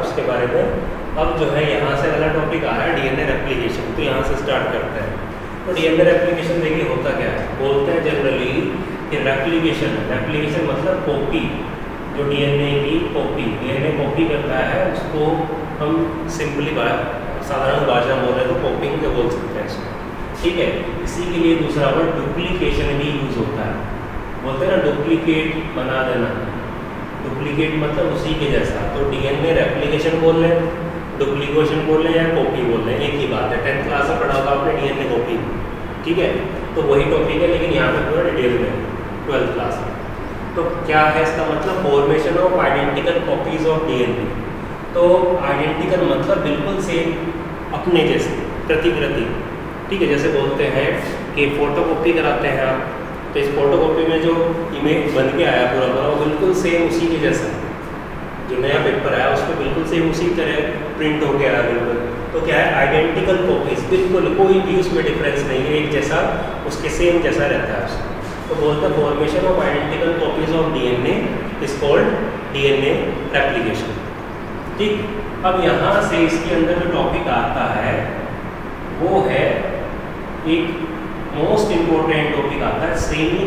उसके बारे में। अब जो है यहाँ से अगला टॉपिक आ रहा है डीएनए रेप्लिकेशन, तो यहाँ से स्टार्ट करते हैं। तो डीएनए रेप्लिकेशन देखिए होता क्या है, बोलते हैं जनरली कि रेप्लिकेशन मतलब कॉपी, जो डीएनए की कॉपी, डीएनए कॉपी करता है उसको हम सिंपली साधारण भाषा में बोल रहे हैं तो कॉपिंग के बोल सकते हैं इसको, ठीक है। इसी के लिए दूसरा वर्ड डुप्लीकेशन भी यूज होता है, बोलते हैं ना डुप्लीकेट बना देना, डुप्लीकेट मतलब उसी के जैसा। तो डीएनए रेप्लिकेशन बोल लें, डुप्लीकेशन बोल लें या कॉपी बोल लें, एक ही बात है। 10th क्लास में पढ़ा होगा आपने डीएनए कॉपी, ठीक है। तो वही टॉपिक है लेकिन यहाँ पे पूरा डिटेल में 12th क्लास में। तो क्या है इसका मतलब, formation of identical copies of DNA. तो आइडेंटिकल मतलब बिल्कुल सेम, अपने जैसे, प्रतिकृति, ठीक है। जैसे बोलते हैं कि फोटोकॉपी कराते हैं आप, तो इस फोटोकॉपी में जो इमेज बन के आया पूरा पूरा वो बिल्कुल सेम उसी के जैसा, जो नया पेपर आया उस पर बिल्कुल सेम उसी तरह प्रिंट होके आया बिल्कुल। तो क्या है, आइडेंटिकल कॉपीज, बिल्कुल कोई भी उसमें डिफरेंस नहीं है, एक जैसा उसके सेम जैसा रहता है उसका। तो बोलते हैं formation of identical copies of DNA is called DNA replication, ठीक। अब यहाँ से इसके अंदर जो टॉपिक आता है वो है एक मोस्ट इम्पोर्टेंट टॉपिक आता है semi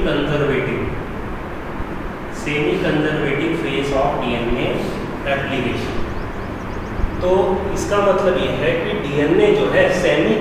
conservative phase of DNA replication. तो इसका मतलब ये है कि डीएनए जो है सेमी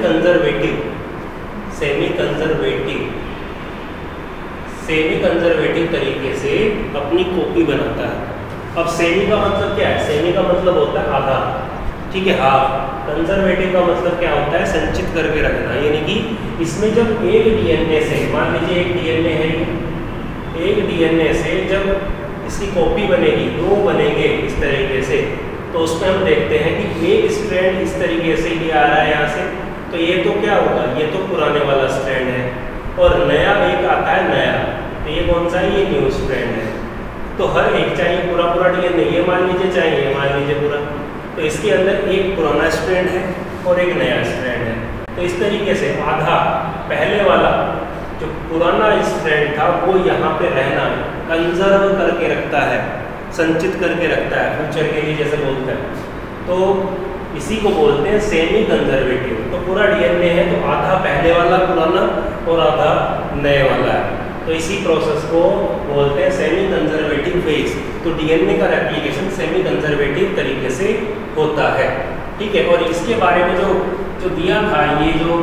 कंजर्वेटिव तरीके से अपनी कॉपी बनाता है। अब सेमी का मतलब क्या है, सेमी का मतलब होता है आधा, ठीक है, हाफ। कंजर्वेटिव का मतलब क्या होता है, संचित करके रखना, यानी कि इसमें जब एक डीएनए से, मान लीजिए एक डीएनए है, एक डीएनए से जब इसकी कॉपी बनेगी, दो बनेंगे इस तरीके से, तो उसमें हम देखते हैं कि एक स्ट्रैंड इस तरीके से ये आ रहा है यहाँ से, तो ये तो क्या होगा, ये तो पुराने वाला स्ट्रैंड है, और नया एक आता है नया, तो ये कौन सा है, ये न्यू स्ट्रैंड है। तो हर एक चाहिए पूरा डीएनए, ये मान लीजिए चाहिए, मान लीजिए पूरा, तो इसके अंदर एक पुराना स्ट्रैंड है और एक नया स्ट्रैंड है। तो इस तरीके से आधा पहले वाला जो पुराना स्ट्रैंड था वो यहाँ पे रहना, कंजर्व करके रखता है, संचित करके रखता है फ्यूचर के लिए, जैसे बोलते हैं। तो इसी को बोलते हैं सेमी कंजर्वेटिव। तो पूरा डीएनए है तो आधा पहले वाला पुराना और आधा नए वाला है, तो इसी प्रोसेस को बोलते हैं सेमी कंजर्वेटिव फेज। तो डीएनए का रेप्लिकेशन सेमी कंजर्वेटिव तरीके से होता है, ठीक है। और इसके बारे में जो दिया था, ये जो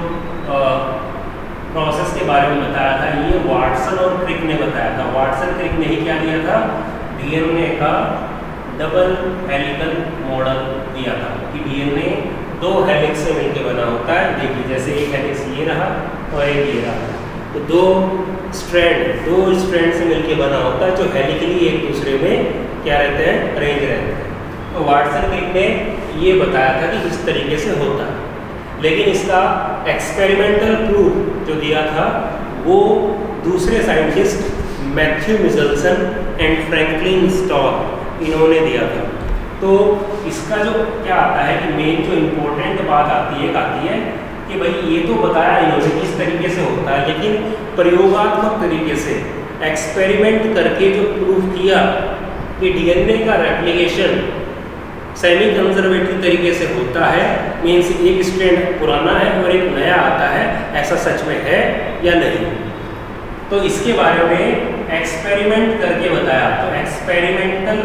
प्रोसेस के बारे में बताया था, ये वाटसन और क्रिक ने बताया था। वाटसन क्रिक ने ही क्या दिया था, डीएनए का डबल हेलिकल मॉडल दिया था कि डीएनए दो हेलिक्स से मिलकर बना होता है। देखिए जैसे एक हेलिक्स ये रहा और एक ये रहा, तो दो स्ट्रैंड से मिलकर बना होता है जो हेलिकली एक दूसरे में क्या रहते हैं, अरेंज रहते हैं। तो वाटसन क्रिक ने ये बताया था कि इस तरीके से होता है, लेकिन इसका एक्सपेरिमेंटल प्रूफ जो दिया था वो दूसरे scientist Matthew Meselson and Franklin Stahl इन्होंने दिया था। तो इसका जो क्या आता है कि मेन जो इम्पोर्टेंट बात आती है कि भाई ये तो बताया इन्होंने किस तरीके से होता है, लेकिन प्रयोगात्मक तरीके से एक्सपेरिमेंट करके जो प्रूफ किया कि डीएनए का रेप्लिकेशन सेमी कंजर्वेटिव तरीके से होता है, मीन्स एक स्ट्रैंड पुराना है और एक नया आता है, ऐसा सच में है या नहीं। तो इसके बारे में एक्सपेरिमेंट करके बताया। तो एक्सपेरिमेंटल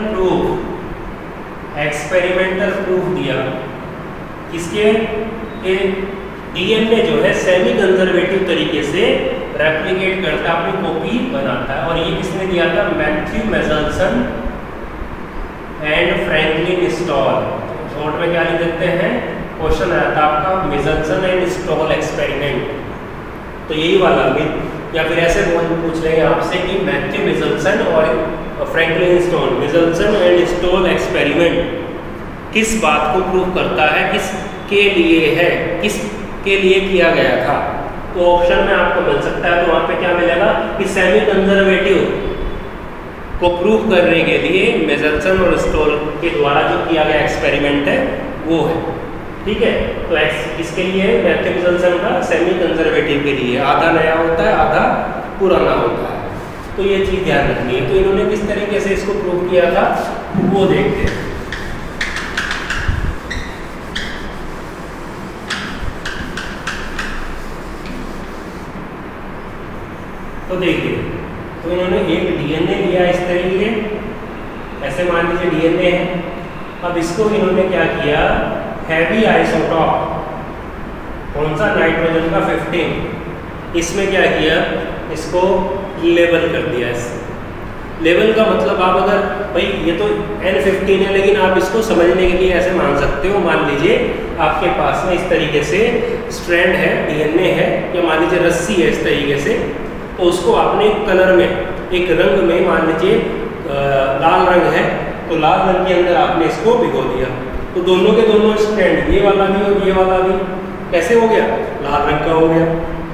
प्रूफ दिया किसके, डीएनए जो है सेमी कंजर्वेटिव तरीके से रेप्लिकेट करता है, अपनी कॉपी बनाता है। और ये किसने दिया था, Matthew Meselson and Franklin Stahl. Short में क्या लिख देते हैं, क्वेश्चन आया था आपका, मिचेल्सन एंड स्टॉल एक्सपेरिमेंट, तो यही वाला भी, या फिर ऐसे पूछ लेंगे आपसे कि मैथ्यू मिचेल्सन और Franklin Stahl, Meselson and Stahl experiment किस बात को प्रूव करता है, किसके लिए है, किसके लिए किया गया था। तो ऑप्शन में आपको मिल सकता है, तो वहाँ पे क्या मिलेगा कि सेमी कंजर्वेटिव को प्रूव करने के लिए मिचेल्सन और स्टॉल के द्वारा जो किया गया एक्सपेरिमेंट है वो है, ठीक है। तो किसके लिए है, मैथ्यू मिचेल्सन का सेमी कंजर्वेटिव के लिए, आधा नया होता है आधा पुराना होता है। तो ये चीज़ ध्यान रखनी है। तो इन्होंने किस तरीके से इसको प्रूव किया था वो देखते हैं। तो देखिए, तो इन्होंने एक डीएनए लिया इस तरीके, ऐसे मान लीजिए डीएनए है। अब इसको इन्होंने क्या किया, हैवी आइसोटॉप, कौन सा, नाइट्रोजन का 15, इसमें क्या किया, इसको लेबल कर दिया। इससे लेवल का मतलब आप अगर भाई ये तो N15 है, लेकिन आप इसको समझने के लिए ऐसे मान सकते हो, मान लीजिए आपके पास में इस तरीके से स्ट्रैंड है, डीएनए है, या मान लीजिए रस्सी है इस तरीके से, तो उसको आपने एक कलर में, एक रंग में, मान लीजिए लाल रंग है, तो लाल रंग के अंदर आपने इसको भिगो दिया, तो दोनों के दोनों स्ट्रैंड, ये वाला भी और ये वाला भी कैसे हो गया, लाल रंग का हो गया।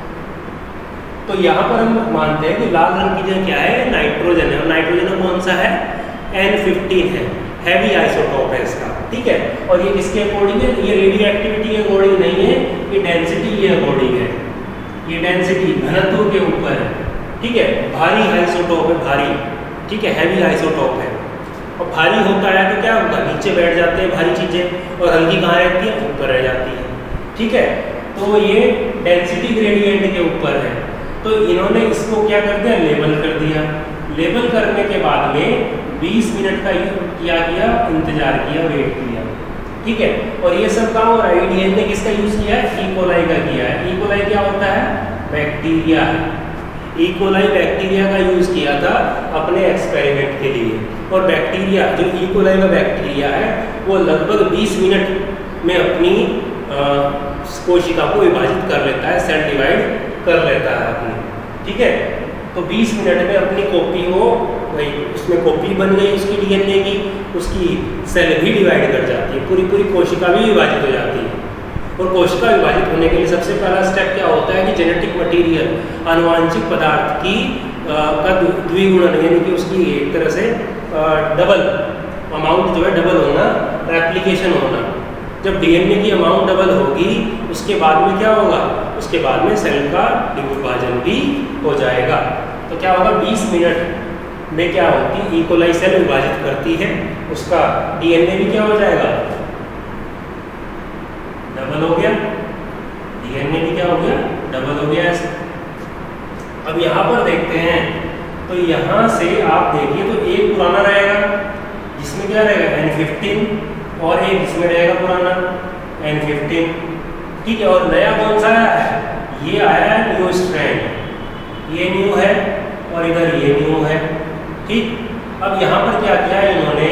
तो यहाँ पर हम मानते हैं कि लाल रंग की जगह क्या है, नाइट्रोजन है, और नाइट्रोजन कौन सा है, N15 है, हैवी आइसोटॉप है इसका, ठीक है। और ये किसके अकॉर्डिंग है, ये रेडियो एक्टिविटी के अकॉर्डिंग नहीं है, ये डेंसिटी के अकॉर्डिंग है, ये डेंसिटी घनत्व के ऊपर है, ठीक है। भारी आइसोटॉप है, भारी, ठीक है, हैवी आइसोटॉप है। और भारी होता है तो क्या होगा, नीचे बैठ जाते हैं भारी चीज़ें, और हल्की कहाँ रहती है, ऊपर रह जाती है, ठीक है। तो ये डेंसिटी ग्रेडियंट के ऊपर है। तो इन्होंने इसको क्या कर दिया, लेबल कर दिया। लेबल करने के बाद में 20 मिनट का किया इंतजार किया, वेट किया, ठीक है। और ये सब काम, और आईडीएन ने किसका यूज किया है, ई कोलाई का किया है। ई कोलाई क्या होता है, बैक्टीरिया है। ई कोलाई बैक्टीरिया का यूज किया था अपने एक्सपेरिमेंट के लिए। और बैक्टीरिया, जो ई कोलाई का बैक्टीरिया है, वो लगभग 20 मिनट में अपनी कोशिका को विभाजित कर लेता है, सेल डिवाइड कर लेता है अपनी, ठीक है। तो 20 मिनट में अपनी कॉपी को, भाई उसमें कॉपी बन गई उसकी डीएनए की, उसकी सेल भी डिवाइड कर जाती है, पूरी पूरी कोशिका भी विभाजित हो जाती है। और कोशिका विभाजित होने के लिए सबसे पहला स्टेप क्या होता है कि जेनेटिक मटेरियल, आनुवांशिक पदार्थ की का द्विगुणन, यानी कि उसकी एक तरह से डबल अमाउंट जो है, डबल होना, रेप्लिकेशन होना। जब डीएनए की अमाउंट डबल होगी, उसके बाद में क्या होगा, उसके बाद में सेल का विभाजन भी हो जाएगा। तो क्या होगा, 20 मिनट में क्या होती, ई कोलाई सेल विभाजित करती है, उसका डीएनए भी क्या हो जाएगा, डबल हो गया, डीएनए भी क्या हो गया, डबल हो गया ऐसे। अब यहाँ पर देखते हैं, तो यहाँ से आप देखिए तो एक पुराना रहेगा, जिसमें क्या रहेगा, N15, और एक इसमें रहेगा पुराना N15, ठीक है। और नया कौन सा आया है, ये आया है न्यू स्ट्रैंड, ये न्यू है और इधर ये न्यू है, ठीक। अब यहाँ पर क्या किया इन्होंने,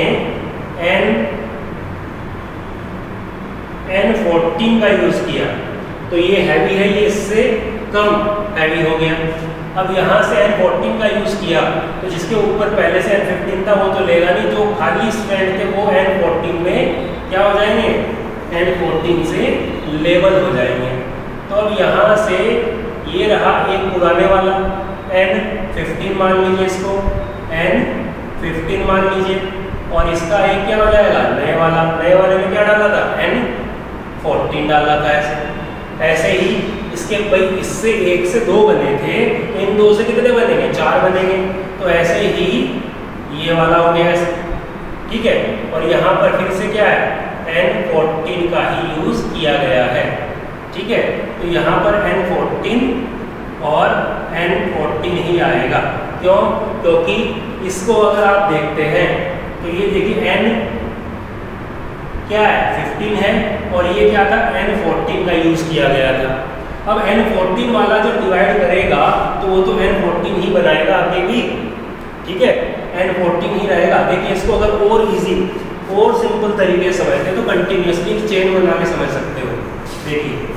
N14 का यूज किया, तो ये हैवी है, ये इससे कम हैवी हो गया। अब यहाँ से N14 का यूज किया, तो जिसके ऊपर पहले से N15 था वो तो लेगा नहीं, जो खाली स्ट्रैंड थे वो N14 में क्या हो जाएंगे, N14 से लेबल हो जाएंगे। तो अब यहाँ से ये रहा एक पुराने वाला N15 मान लीजिए, इसको N15 मान लीजिए, और इसका एक क्या हो जाएगा, नए वाला। नए वाले में क्या डाला था, N14 डाला था ऐसे ही इसके, भाई इससे 1 से 2 बने थे, इन 2 से कितने बनेंगे, 4 बनेंगे। तो ऐसे ही ये वाला हो गया ऐसे, ठीक है। और यहाँ पर फिर से क्या है, N14 का ही यूज किया गया है, ठीक है। तो यहाँ पर N14 और N14 ही आएगा, क्यों, क्योंकि इसको अगर आप देखते हैं तो ये देखिए N क्या है, 15 है, और ये क्या था, N14 का यूज किया गया था। अब N14 वाला जो डिवाइड करेगा तो वो तो N14 ही बनाएगा आगे भी, ठीक है, N14 ही रहेगा। देखिए इसको अगर और इजी और सिंपल तरीके से समझते हैं तो कंटिन्यूसली चेन बना के समझ सकते हो। देखिए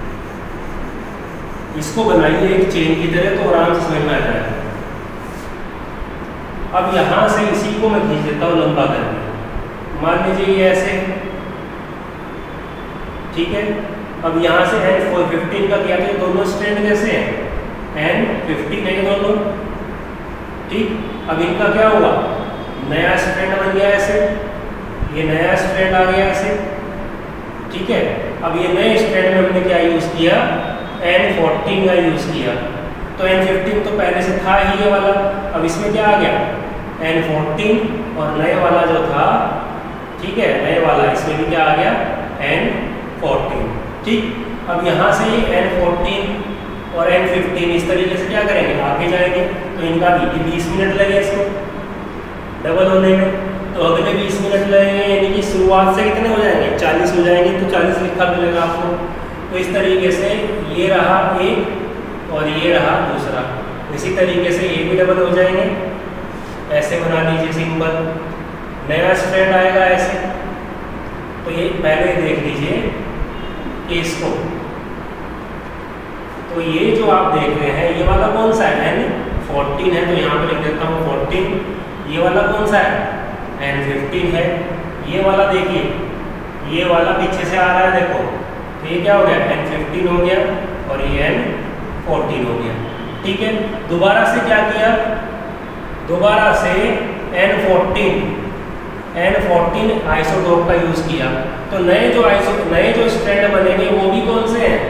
इसको बनाइए एक चेन की तरह, तो आराम से समझ में आ जाएगा। अब यहाँ से इसी को मैं खींच देता हूँ लंबा करके, मान लीजिए ये ऐसे, ठीक है। अब यहाँ से N15 का किया, तो दोनों स्ट्रैंड कैसे हैं, N15 है दोनों, ठीक। अब इनका क्या हुआ, नया स्ट्रैंड बन गया ऐसे, ये नया स्ट्रैंड आ गया ऐसे, ठीक है। अब ये नए स्ट्रैंड में हमने क्या यूज किया, N14 का यूज किया। तो N15 तो पहले से था ही ये वाला, अब इसमें क्या आ गया, N14, और नए वाला जो था, ठीक है, नए वाला इसमें भी क्या आ गया, N14, ठीक। अब यहाँ से ये N14 और N15 इस तरीके से क्या करेंगे, आगे जाएंगे। तो इनका भी 20 मिनट लगे इसको डबल होने में, तो अगले 20 मिनट लगेंगे, यानी कि शुरुआत से कितने हो जाएंगे, 40 हो जाएंगे। तो 40 लिखा मिलेगा आपको। तो इस तरीके से ये रहा एक और ये रहा दूसरा। इसी तरीके से ये भी डबल हो जाएंगे, ऐसे बना लीजिए सिंपल। नया स्ट्रैंड आएगा ऐसे। तो ये पहले देख लीजिए कि इसको, तो ये जो आप देख रहे हैं ये वाला कौन सा है, N14 है, तो यहाँ पे लिख देता हूँ 14। ये वाला कौन सा है, N15 है। ये वाला देखिए, ये वाला पीछे से आ रहा है देखो, तो ये क्या हो गया, N15 हो गया और ये N14 हो गया। ठीक है, दोबारा से क्या किया, दोबारा से N14 आइसोटोप का यूज किया। तो नए जो स्ट्रैंड बनेंगे वो भी कौन से हैं,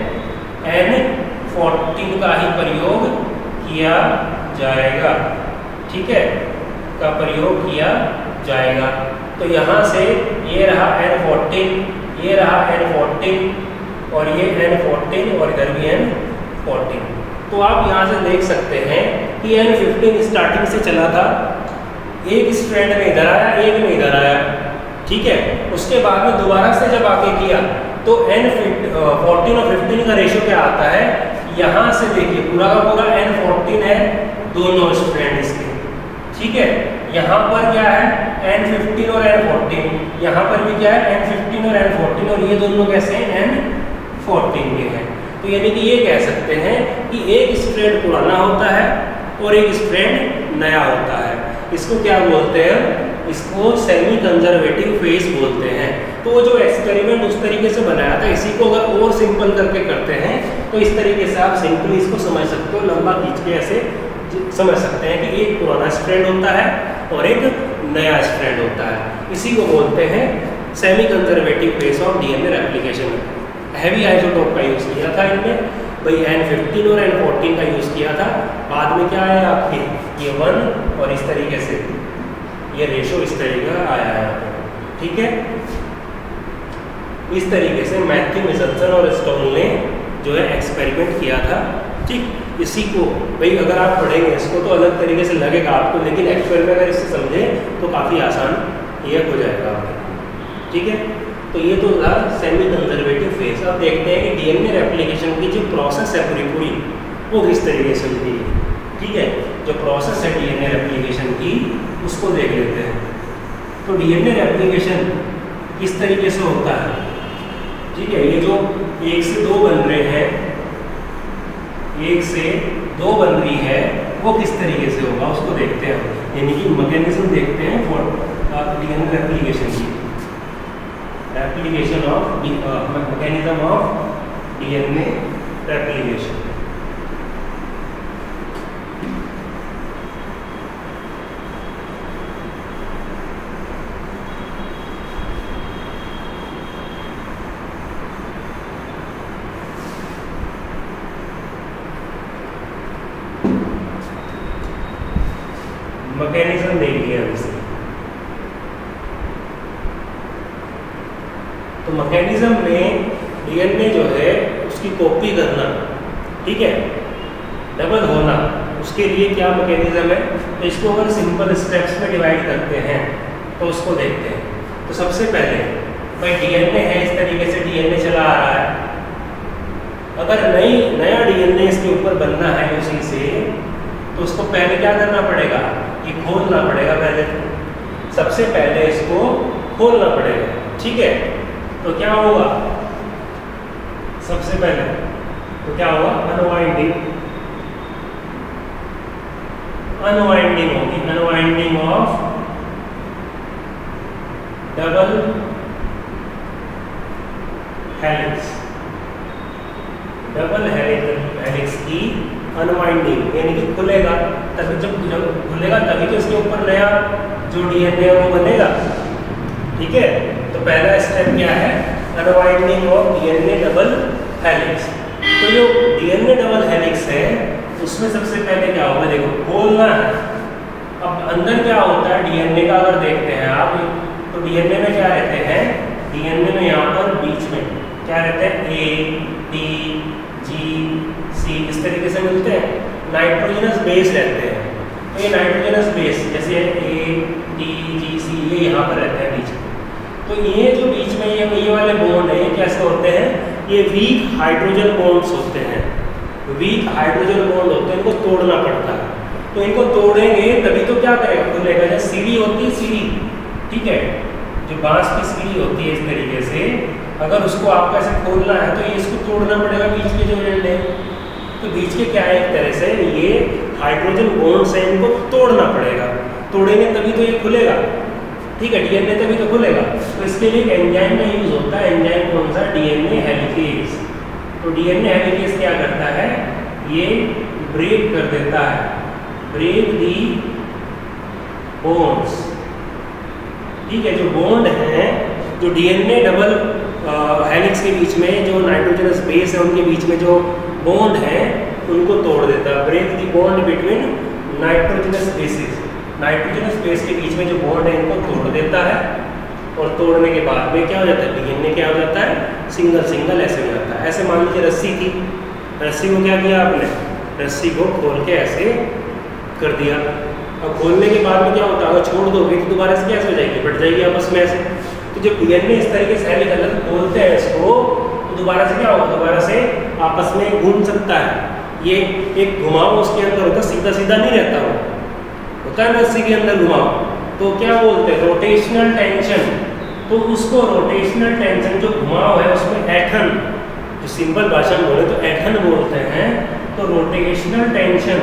N14 का ही प्रयोग किया जाएगा। ठीक है, का प्रयोग किया जाएगा। तो यहाँ से ये रहा N14, ये रहा N14 और ये N14 और इधर भी N14। तो आप यहाँ से देख सकते हैं कि N15 स्टार्टिंग से चला था, एक स्ट्रैंड में इधर आया, एक में इधर आया। ठीक है, उसके बाद में दोबारा से जब आगे किया तो N14 और 15 का रेशियो क्या आता है, यहाँ से देखिए पूरा का पूरा N14 है, दोनों स्ट्रैंड इसके। ठीक है, यहाँ पर क्या है N15 और N14, यहाँ पर भी क्या है N15 और N14, और ये दोनों कैसे हैं, N14 के हैं। तो यानी कि ये कह सकते हैं कि एक स्ट्रैंड पुराना होता है और एक स्ट्रैंड नया होता है। इसको क्या बोलते हैं, इसको सेमी कंजर्वेटिव फेज बोलते हैं। तो वो जो एक्सपेरिमेंट उस तरीके से बनाया था, इसी को अगर और सिंपल करके करते हैं तो इस तरीके से आप सिंपली इसको समझ सकते हो, लंबा खींच के ऐसे समझ सकते हैं कि एक पुराना स्ट्रैंड होता है और एक नया स्ट्रैंड होता है। इसी को बोलते हैं semi conservative phase of DNA replication. Heavy isotope का यूज़ किया था इनमें, भाई N15 और N14 का यूज़ किया था। बाद में क्या आया आपके, ये 1 और इस तरीके से ये रेशो इस तरीके का आया है। ठीक है, इस तरीके से मैथ्यू मिचेल्सन और स्टोन ने जो है एक्सपेरिमेंट किया था। ठीक, इसी को भाई अगर आप पढ़ेंगे इसको तो अलग तरीके से लगेगा आपको, लेकिन एक्चुअल में अगर इससे समझे तो काफ़ी आसान ये हो जाएगा। ठीक है, तो ये तो था सेमी कंजर्वेटिव फेज। अब देखते हैं कि डीएनए रेप्लिकेशन की जो प्रोसेस है पूरी वो किस तरीके से होती है। ठीक है, जो प्रोसेस है डीएनए रेप्लिकेशन की उसको देख लेते हैं। तो डीएनए रेप्लिकेशन किस तरीके से होता है। ठीक है, ये जो 1 से 2 बन रहे हैं, 1 से 2 बन रही है, वो किस तरीके से होगा उसको देखते हैं। यानी कि मैकेनिज्म देखते हैं फॉर डीएनए रेप्लिकेशन की, replication of mechanism of DNA replication. Mechanism देखिए अब इसे। तो मैकेनिज्म में डीएनए जो है उसकी कॉपी करना, ठीक है, डबल होना, उसके लिए क्या मैकेनिज्म है। तो इसको अगर सिंपल स्टेप्स में डिवाइड करते हैं तो उसको देखते हैं। तो सबसे पहले भाई डीएनए है, इस तरीके से डीएनए चला आ रहा है। अगर नया डीएनए इसके ऊपर बनना है उसी से, तो उसको पहले क्या करना पड़ेगा, ये खोलना पड़ेगा। पहले सबसे पहले इसको खोलना पड़ेगा। ठीक है, तो क्या होगा सबसे पहले, तो क्या होगा, अनवाइंडिंग होगी, unwinding of double helix, double helix की अनवाइंडिंग, यानी कि खुलेगा। तभी जब खुलेगा तभी तो इसके ऊपर नया जो डीएनए है वो बनेगा। ठीक है, तो पहला स्टेप क्या है, unwinding of DNA double helix. तो जो डीएनए डबल हेलिक्स है उसमें सबसे पहले क्या होगा, देखो खोलना है। अब अंदर क्या होता है डीएनए का, अगर देखते हैं आप, तो डीएनए में क्या रहते हैं, डीएनए में यहाँ पर बीच में क्या रहते हैं, A, T, G, C, इस तरीके से मिलते हैं, नाइट्रोजनस बेस रहते हैं। तो ये नाइट्रोजनस बेस जैसे ATGC ये यहाँ पर रहते हैं बीच में। तो ये जो बीच में ये वाले बॉन्ड है, ये कैसे होते हैं, ये वीक हाइड्रोजन बॉन्ड्स होते हैं। वीक हाइड्रोजन बॉन्ड होते हैं, इनको तोड़ना पड़ता है। तो इनको तोड़ेंगे तभी तो क्या करेगा, खुलेगा। जैसे सीढ़ी होती है, सीढ़ी, ठीक है, जो बांस की सीढ़ी होती है इस तरीके से, अगर उसको आपको ऐसे खोलना है तो ये इसको तोड़ना पड़ेगा, बीच के जो एंड है। तो बीच के क्या है, एक तरह से ये हाइड्रोजन बॉन्ड्स है, इनको तोड़ना पड़ेगा। तोड़ेंगे तभी तो ये खुलेगा, ठीक है, डीएनए तभी तो खुलेगा। तो इसके लिए एंजाइम का यूज होता है। एंजाइम कौन सा, डीएनए हेलिकेज। तो डीएनए हेलिकेज क्या करता है, ये ब्रेक कर देता है, ब्रेक दी बॉन्ड्स, ठीक है। जो बॉन्ड है, जो डीएनए डबल हेलिक्स के बीच में जो नाइट्रोजनस बेस है उनके बीच में जो बॉन्ड है उनको तोड़ देता है। Break the bond between nitrogenous bases, nitrogenous base के बीच में जो बॉन्ड है इनको तोड़ देता है। और तोड़ने के बाद में क्या हो जाता है, डीएनए क्या हो जाता है, सिंगल सिंगल ऐसे हो जाता है। ऐसे मान लीजिए रस्सी थी, रस्सी को क्या किया आपने, रस्सी को खोल के ऐसे कर दिया। अब खोलने के बाद में क्या होता है, अगर छोड़ दोगे तो दोबारा से कैसे हो जाएगी, बढ़ जाएगी आपस में ऐसे। तो जब डीएनए इस तरीके से हेलिकल खोलते हैं इसको, तो दोबारा से क्या होगा, दोबारा से आपस में घूम सकता है। ये एक घुमाव उसके अंदर होता है, सीधा सीधा नहीं रहता वो, होता है रस्सी के अंदर घुमाव। तो क्या बोलते हैं, रोटेशनल टेंशन। तो उसको रोटेशनल टेंशन जो घुमाव है उसमें एथन, जो सिंपल भाषा में बोले तो एथन बोलते हैं। तो रोटेशनल टेंशन,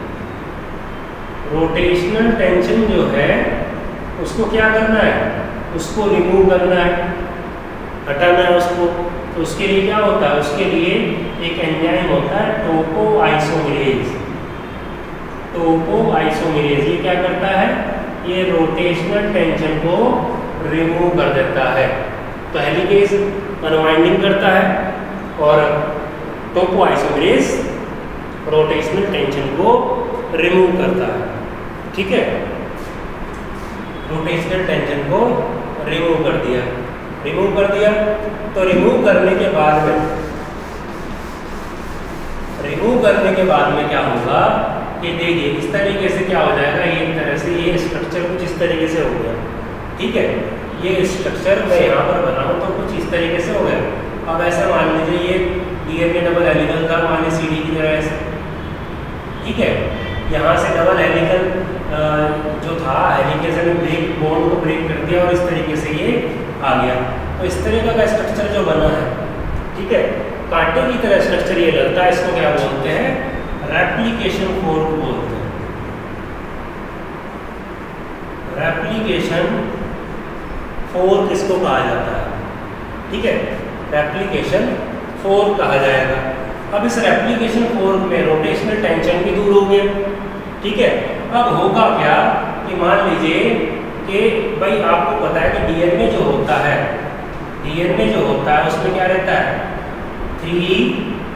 रोटेशनल टेंशन जो है उसको क्या करना है, उसको रिमूव करना है, हटाना है उसको। तो उसके लिए क्या होता है, उसके लिए एक एंजाइम होता है टोपोआइसोमेरेज। टोपोआइसोमेरेज ये क्या करता है, ये रोटेशनल टेंशन को रिमूव कर देता है। तो हेलिकेज अनवाइंडिंग करता है और टोपोआइसोमेरेज रोटेशनल टेंशन को रिमूव करता है, ठीक है। रोटेशनल टेंशन को रिमूव कर दिया, रिमूव कर दिया। तो रिमूव करने के बाद में क्या होगा कि देखिए इस तरीके से क्या हो जाएगा, ये एक तरह से ये स्ट्रक्चर कुछ इस तरीके से हो गया, ठीक है। ये स्ट्रक्चर मैं यहाँ पर बनाऊँ तो कुछ इस तरीके से हो गया। अब ऐसा मान लीजिए ये डीएनए डबल हेलिकल था, मान लीजिए सीढ़ी की तरह ऐसे, ठीक है। यहाँ से डबल हेलिकल जो था, हेलिकेज ने ब्रेक बॉन्ड को ब्रेक कर दिया और इस तरीके से ये आ गया। तो इस तरीके का स्ट्रक्चर जो बना है, ठीक है, कांटे की तरह स्ट्रक्चर ये लगता है, इसको क्या बोलते हैं, रेप्लिकेशन फोर्क बोलते हैं। रेप्लिकेशन फोर्क इसको कहा जाता है, ठीक है, रेप्लिकेशन फोर्क कहा जाएगा। अब इस रेप्लिकेशन फोर्क में रोटेशनल टेंशन भी दूर हो गया, ठीक है। अब होगा क्या कि मान लीजिए कि भाई आपको पता है कि डीएनए जो होता है, डीएनए जो होता है उसमें क्या रहता है, 3,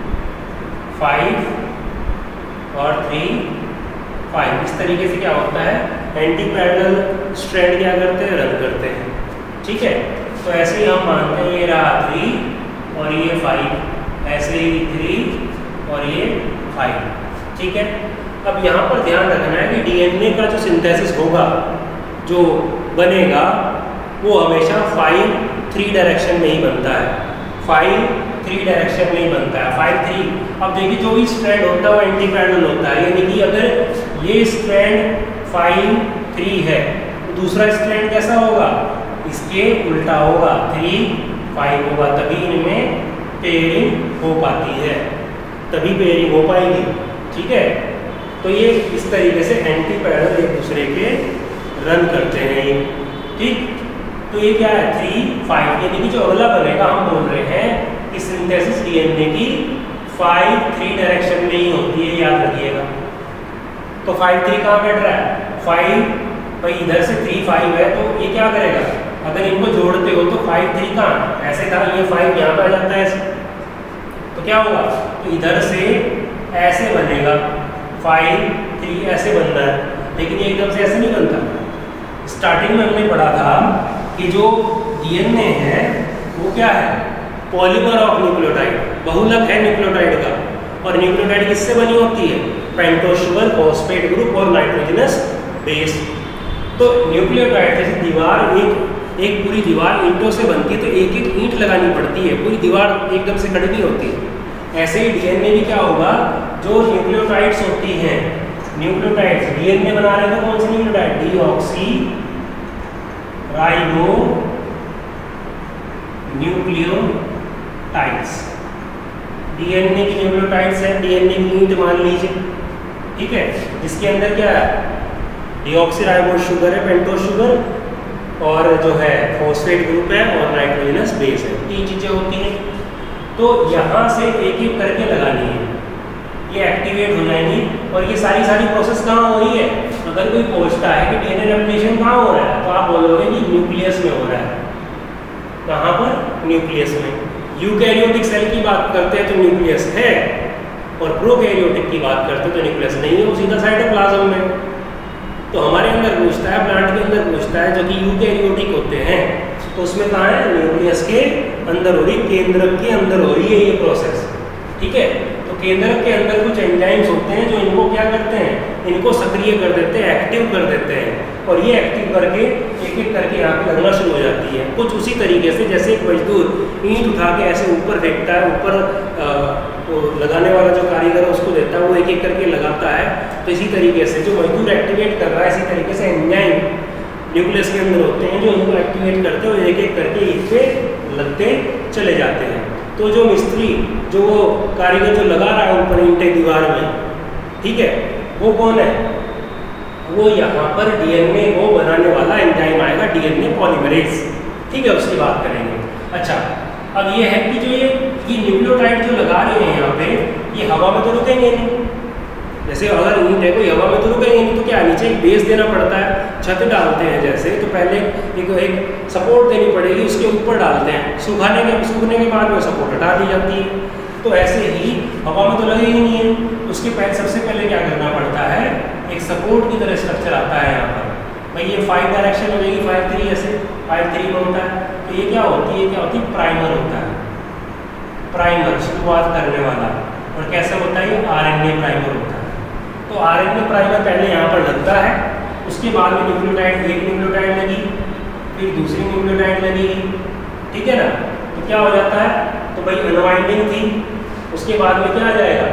5 और 3, 5 इस तरीके से क्या होता है, एंटी पैरेलल स्ट्रैंड क्या करते हैं, रन करते हैं, ठीक है। तो ऐसे ही हम मानते हैं ये रहा 3 और ये 5, ऐसे ही 3 और ये 5, ठीक है। अब यहाँ पर ध्यान रखना है कि डीएनए का जो सिंथेसिस होगा, जो बनेगा, वो हमेशा 5-3 डायरेक्शन में ही बनता है, 5-3 डायरेक्शन में ही बनता है, 5-3। अब देखिए जो भी स्ट्रैंड होता है वो एंटी पैरेलल होता है, यानी कि अगर ये स्ट्रैंड 5-3 है तो दूसरा स्ट्रैंड कैसा होगा, इसके उल्टा होगा, 3-5 होगा, तभी इनमें पेयरिंग हो पाती है, तभी पेयरिंग हो पाएगी, ठीक है। तो ये इस तरीके से एंटी पैरेलल एक दूसरे के रन करते हैं ये, ठीक। तो ये क्या है, 3-5, यानी कि जो अगला बनेगा हम बोल रहे हैं कि सिंथेसिस डीएनए की 5-3 डायरेक्शन में ही होती है, याद रखिएगा। तो 5-3 कहाँ बैठ रहा है, 5 भाई इधर से 3-5 है, तो ये क्या करेगा, अगर इनको जोड़ते हो तो 5-3 कहाँ, ऐसे था, ये 5 यहाँ पे आ जाता है ऐसे, तो क्या होगा, तो इधर से ऐसे बनेगा, 5-3 ऐसे बन रहा है, लेकिन ये एकदम से ऐसे नहीं बनता। स्टार्टिंग में हमने पढ़ा था कि जो डीएनए है वो क्या है, पॉलीमर ऑफ न्यूक्लियोटाइड, बहुलक है न्यूक्लियोटाइड का, और न्यूक्लियोटाइड किससे बनी होती है? पेंटोज शुगर, फॉस्फेट ग्रुप और नाइट्रोजनस बेस। तो न्यूक्लियोटाइड जैसे दीवार एक पूरी दीवार ईंटों से बनती है, तो एक एक ईंट लगानी पड़ती है, पूरी दीवार एकदम से खड़ी नहीं होती। ऐसे ही डीएनए भी क्या होगा, जो न्यूक्लियोटाइड्स होती हैं, न्यूक्लियोटाइड्स डीएनए बना रहे हैं, कौन सी nucleotide? Deoxyribonucleotides. DNA की न्यूक्लियोटाइड्स है, डीएनए की ईंट मान लीजिए, ठीक है, जिसके अंदर क्या है? डीऑक्सी राइबो शुगर है, पेंटोज शुगर, और जो है फॉस्फेट ग्रुप है और नाइट्रोजनस बेस है, 3 चीजें होती हैं। तो यहाँ से एक एक करके लगानी है, ये एक्टिवेट हो जाएंगी। और ये सारी प्रोसेस कहाँ हो रही है? अगर कोई पूछता है कि डीएनए रेप्लिकेशन कहाँ हो रहा है, तो आप बोलोगे कि न्यूक्लियस में हो रहा है। कहाँ पर? न्यूक्लियस में। यूकैरियोटिक सेल की बात करते हैं तो न्यूक्लियस है, और प्रोकैरियोटिक की बात करते हैं तो न्यूक्लियस नहीं है, वो सीधा साइटोप्लाज्म में। तो हमारे अंदर पूछता है, प्लांट के अंदर पूछता है, जो कि यूकैरियोटिक होते हैं, तो उसमें कहाँ है? न्यूक्लियस के अंदर हो रही, केंद्रक के अंदर हो रही है ये प्रोसेस, ठीक है। तो केंद्रक के अंदर कुछ एंजाइम्स होते हैं जो इनको क्या करते हैं? इनको सक्रिय कर देते हैं, एक्टिव कर देते हैं, और ये एक्टिव करके एक एक करके यहाँ पे लगना शुरू हो जाती है। कुछ उसी तरीके से जैसे एक मजदूर ईंट उठा के ऐसे ऊपर फेंकता है, ऊपर लगाने वाला जो कारीगर है उसको देता है, वो एक एक करके लगाता है। तो इसी तरीके से जो मजदूर एक्टिवेट कर रहा है, इसी तरीके से एंजाइम न्यूक्लियस के अंदर होते हैं जो इनको एक्टिवेट करते हैं, और एक एक करके ईंट पे लगते चले जाते हैं। तो जो मिस्त्री, जो वो कारीगर जो लगा रहा है ऊपर ईंटे दीवार में, ठीक है, वो कौन है? वो यहाँ पर डीएनए को बनाने वाला एंजाइम आएगा, डीएनए पॉलीमरेज, ठीक है, उसकी बात करेंगे। अच्छा, अब ये है कि जो ये न्यूक्लियोटाइड जो लगा रहे हैं यहाँ पे, ये हवा में तो रुकेंगे नहीं। जैसे अगर ईंट है कोई हवा में तो रुकेंगे नहीं, तो क्या नीचे एक बेस देना पड़ता है, छत डालते हैं जैसे, तो पहले एक सपोर्ट देनी पड़ेगी, उसके ऊपर डालते हैं, सूखने के बाद में सपोर्ट हटा दी जाती है। तो ऐसे ही हवा में तो लगेगी नहीं है, उसके पहले सबसे पहले क्या करना पड़ता है? एक सपोर्ट की तरह स्ट्रक्चर आता है यहाँ पर। भाई ये 5 डायरेक्शन हो जाएगी, 5-3 ऐसे 5-3 में होता है। तो ये क्या होती है? क्या होती है? प्राइमर होता है, प्राइमर शुरुआत करने वाला। और कैसे होता है? ये आरएनए प्राइमर होता है। तो आरएनए प्राइमर पहले यहाँ पर लगता है, उसके बाद में न्यूक्लियोटाइड, एक न्यूक्लियोटाइड लगी, फिर दूसरी न्यूक्लियोटाइड लगेगी, ठीक है ना। तो क्या हो जाता है? तो भाई अनवाइंडिंग थी, उसके बाद में क्या आ जाएगा?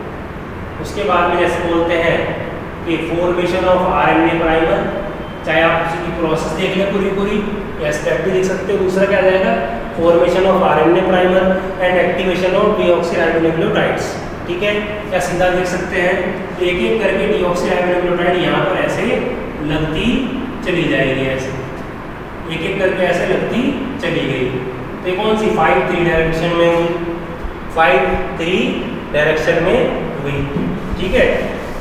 उसके बाद में जैसे बोलते हैं कि फॉर्मेशन ऑफ आरएनए प्राइमर, चाहे आप किसी की प्रोसेस देख लें पूरी या स्टेप भी देख सकते हो। दूसरा क्या आ जाएगा? Formation of RNA primer and activation of deoxyribonucleotides, ठीक है। या सीधा देख सकते हैं, एक एक करके डीऑक्सीराइबोन्यूक्लियोटाइड यहाँ पर ऐसे लगती चली जाएगी, ऐसे एक एक करके ऐसे लगती चली गई। तो ये कौन सी? 5-3 डायरेक्शन में हुई, 5-3 डायरेक्शन में हुई, ठीक है,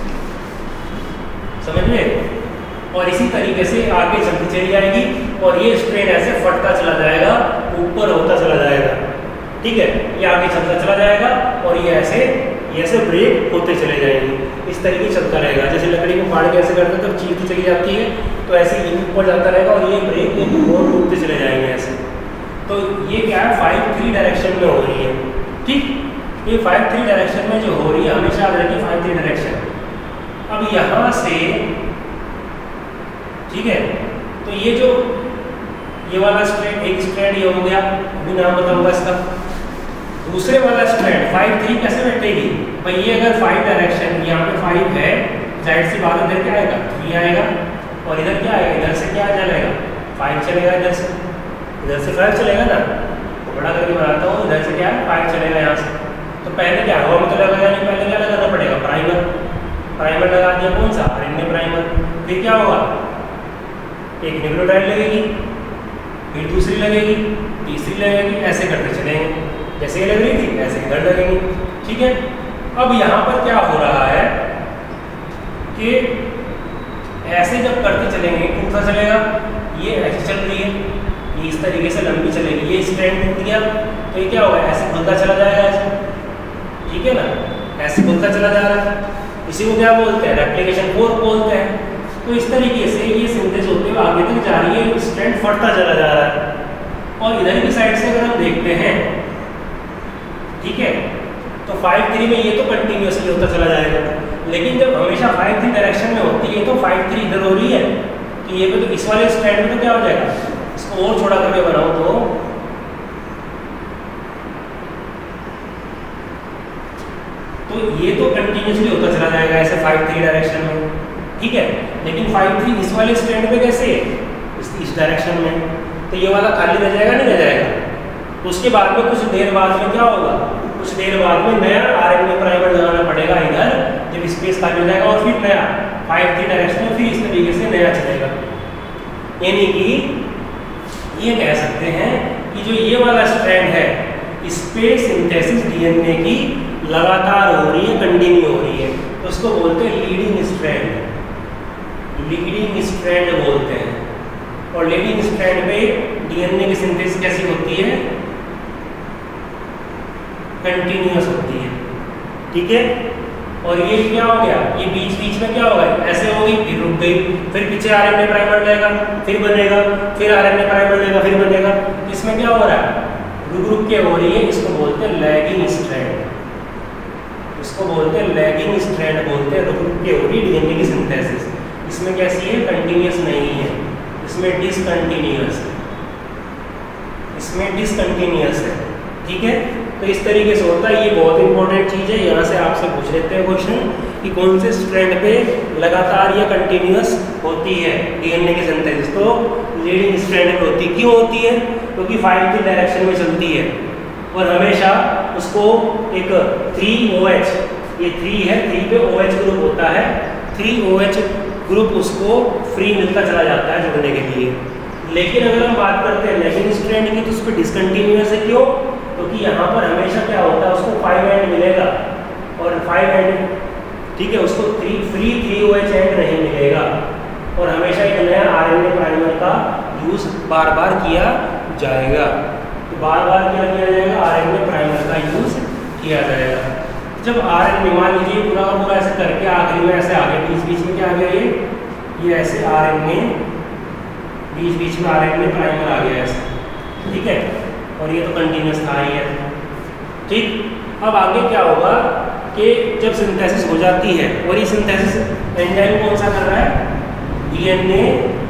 समझ में। और इसी तरीके से आगे चलती चली जाएगी, और ये स्ट्रेन ऐसे फटता चला जाएगा, ऊपर होता चला जाएगा, ठीक है। ये आगे चलता चला जाएगा, और ये ऐसे ब्रेक होते चले जाएंगे। इस तरीके से चलता रहेगा, जैसे लकड़ी को फाड़ के ऐसे करते हैं तब चीरती चली जाती है, तो ऐसे ये ऊपर जाता रहेगा, और ये ब्रेक और टूटते चले जाएंगे ऐसे। तो ये क्या है? 5-3 डायरेक्शन में हो रही है, ठीक। ये 5-3 डायरेक्शन में जो हो रही है, हमेशा याद रखिए 5-3 डायरेक्शन। अब यहाँ से, ठीक है, तो ये वाला स्ट्रैंड, एक स्ट्रैंड ये हो गया, अभी नाम बताऊंगा इसका। दूसरे वाला स्ट्रैंड 5-3 कैसे बैठेगी? भाई ये अगर 5 डायरेक्शन, यहाँ पे 5 है, जाहिर सी बात, इधर क्या आएगा? 3 आएगा, और इधर क्या आएगा? इधर से क्या चलेगा? 5 चलेगा, इधर से 5 चलेगा ना। तो बड़ा करके बनाता हूँ, इधर से क्या है? 5 चलेगा यहाँ से। तो पहले क्या हवा में तो लगाया नहीं, पहले क्या लगाना पड़ेगा? प्राइमर लगा दिया, कौन सा? RNA primer. फिर क्या होगा? एक न्यूक्लियोटाइड लगेगी, फिर दूसरी लगेगी, तीसरी लगेगी, ऐसे करते चलेंगे। जैसे ये लग रही थी ऐसे इधर लगेंगी, ठीक है। अब यहाँ पर क्या हो रहा है कि ऐसे जब करते चलेंगे, टूटता चलेगा, ये ऐसे चल रही है, ये इस तरीके से लंबी चलेगी, ये स्ट्रैंड टूट गया, तो ये क्या होगा? ऐसे खुलता चला जाएगा ऐसे, ठीक है ना, ऐसे खुलता चला जा रहा है। इसी को क्या बोलते हैं? रेप्लिकेशन फोर्क बोलते हैं। तो इस तरीके से ये सिंथेसिस होते हुए आगे तक जा रही है, स्ट्रैंड फटता चला जा रहा है। और इधर की साइड से अगर हम देखते हैं, ठीक है, तो 5-3 में ये तो कंटिन्यूसली होता चला जाएगा, लेकिन जब हमेशा 5-3 डायरेक्शन में होती है तो 5-3 इधर हो रही है, तो ये पे तो इस वाले स्ट्रैंड में तो क्या हो जाएगा, इसको और छोटा करके बनाओ तो ये तो कंटिन्यूसली होता चला जाएगा ऐसे 5-3 डायरेक्शन में, ठीक है। लेकिन 5-3 इस वाले स्ट्रैंड पे कैसे, इस डायरेक्शन में, तो ये वाला खाली रह जाएगा, नहीं रह जाएगा। तो उसके बाद में कुछ देर बाद में क्या होगा, कुछ देर बाद में नया RNA प्राइमर लगाना पड़ेगा इधर, जब स्पेस खाली हो जाएगा, और फिर नया 5-3 डायरेक्शन में फिर इस तरीके से नया चलेगा। यानी कि ये कह सकते हैं कि जो ये वाला स्ट्रैंड है, इस पे सिंथेसिस DNA की लगातार हो रही है, कंटिन्यू हो रही है, तो उसको बोलते हैं लीडिंग स्ट्रैंड, लीडिंग स्ट्रैंड बोलते हैं। और लीडिंग स्ट्रैंड पे DNA की सिंथेसिस कैसी होती है, कंटिन्यूअस होती है, ठीक है। और ये क्या हो गया, ये बीच बीच में क्या होगा, ऐसे हो गई फिर रुक गई, फिर पीछे RNA प्राइमर लेगा फिर बनेगा, फिर RNA प्राइमर लेगा फिर बनेगा, इसमें क्या हो रहा है, रुक रुक के हो रही है, इसको बोलते हैं लैगिंग स्ट्रैंड, इसको बोलते हैं लैगिंग स्ट्रैंड बोलते हैं, रुक रुक के हो रही DNA की सिंथेसिस। इसमें कैसी है, कंटिन्यूअस नहीं है, इसमें डिसकंटिन्यूअस है, इसमें डिसकंटिन्यूअस है, ठीक है। तो इस तरीके से होता है, ये बहुत इंपॉर्टेंट चीज़ है, यहाँ से आपसे पूछ लेते हैं क्वेश्चन कि कौन से स्ट्रैंड पे लगातार या कंटिन्यूअस होती है DNA की सिंथेसिस, तो लीडिंग स्ट्रैंड पे होती है। क्यों होती है, क्योंकि 5 डायरेक्शन में चलती है और हमेशा उसको एक 3OH, ये 3 है, 3 पे OH ग्रुप होता है, 3OH ग्रुप उसको फ्री मिलता चला जाता है जुड़ने के लिए। लेकिन अगर हम बात करते हैं लैगिंग स्ट्रैंड की, तो उस पर डिसकंटिन्यूअस है। क्यों, क्योंकि यहाँ पर हमेशा क्या होता है, उसको 5 एंड मिलेगा और 5 एंड, ठीक है, उसको 3OH एंड नहीं मिलेगा, और हमेशा एक नया RNA प्राइमर का यूज बार बार किया जाएगा, तो बार बार क्या किया जाएगा, RNA प्राइमर का यूज किया जाएगा। जब RNA, मान लीजिए पूरा का पूरा ऐसे करके आखिरी में ऐसे आगे बीच बीच में क्या आ गया, ये ऐसे RNA बीच बीच में RNA प्राइमर आ गया ऐसे, ठीक है, और ये तो कंटिन्यूस था ही है, ठीक। अब आगे क्या होगा कि जब सिंथेसिस हो जाती है, और ये सिंथेसिस एंजाइम कौन सा कर रहा है, DNA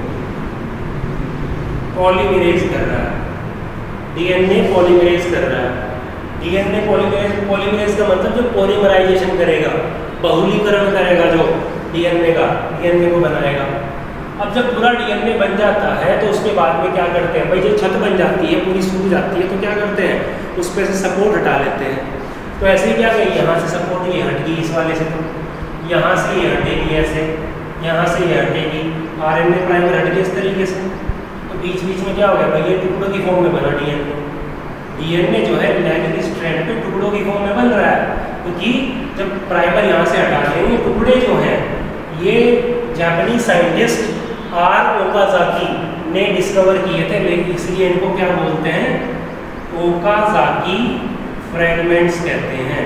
पॉलीमरेज कर रहा है, DNA पॉलीमरेज कर रहा है। DNA पॉलीमरेज का मतलब जो पॉलीमराइजेशन करेगा, बहुलीकरण करेगा, जो DNA को बनाएगा। अब जब पूरा DNA बन जाता है तो उसके बाद में क्या करते हैं भाई, जो छत बन जाती है पूरी सूख जाती है, तो क्या करते हैं, उस पर से सपोर्ट हटा लेते हैं। तो ऐसे ही क्या गई, यहाँ से सपोर्ट ये हट गई, इस वाले से, तो यहाँ से ये हटेगी ऐसे, यहाँ से ये हटेगी, RNA प्राइमर हट गई इस तरीके से, तो बीच बीच में क्या हो गया भाई, ये टुकड़ों की फॉर्म में बना DNA जो है लैगिंग स्ट्रैंड पे टुकड़ों की फॉर्म में बन रहा है, क्योंकि जब प्राइमर यहाँ से हटा देंगे, टुकड़े जो हैं ये जापानीज साइंटिस्ट R. ओकाजाकी ने डिस्कवर किए थे, लेकिन इसलिए इनको क्या बोलते हैं, ओकाजाकी फ्रैगमेंट्स कहते हैं,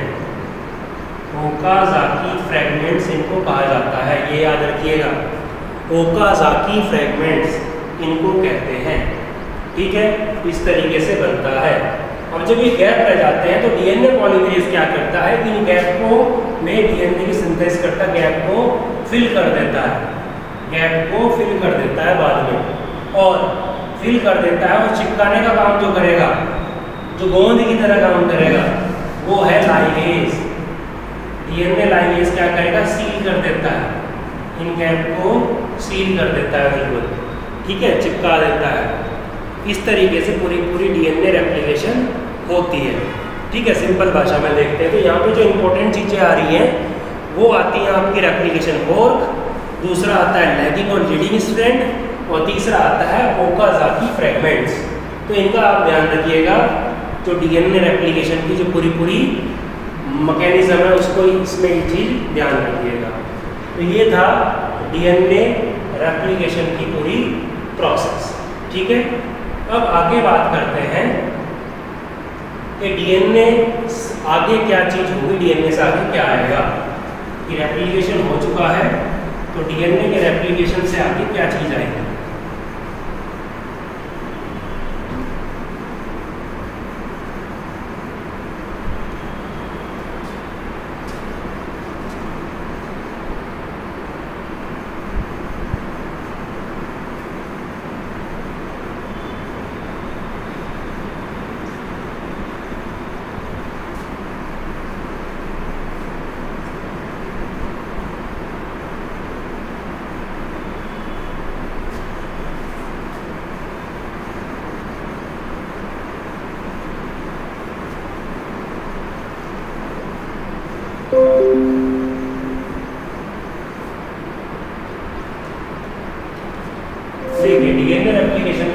ओकाजाकी फ्रैगमेंट्स इनको कहा जाता है, ये याद रखिएगा, ओकाजाकी फ्रैगमेंट्स इनको कहते हैं, ठीक है। इस तरीके से बनता है। और जब ये गैप रह जाते हैं तो DNA पॉलीमरेज क्या करता है, इन गैप को में DNA की सिंथेसिस करता, गैप को फिल कर देता है, गैप को फिल कर देता है बाद में, और फिल कर देता है, और चिपकाने का काम जो करेगा, जो गोंद की तरह काम करेगा, वो है लाइगेज। DNA लाइगेज क्या करेगा, सील कर देता है, इन गैप को सील कर देता है बिल्कुल, ठीक है, चिपका देता है। इस तरीके से पूरी DNA रेप्लिकेशन होती है, ठीक है। सिंपल भाषा में देखते हैं तो यहाँ पे जो इंपॉर्टेंट चीज़ें आ रही हैं वो आती हैं आपकी रेप्लिकेशन फॉर्क, दूसरा आता है लैगिंग और लीडिंग स्ट्रैंड, और तीसरा आता है ओकाजाकी फ्रैगमेंट्स। तो इनका आप ध्यान रखिएगा, जो DNA रेप्लिकेशन की जो पूरी मैकेनिज्म है उसको इसमें ये चीज़ ध्यान रखिएगा। तो ये था DNA रेप्लिकेशन की पूरी प्रोसेस, ठीक है। अब आगे बात करते हैं कि DNA आगे क्या चीज़ होगी, DNA से आगे क्या आएगा, कि रेप्लिकेशन हो चुका है, तो DNA के रेप्लिकेशन से आगे क्या चीज़ आएगी।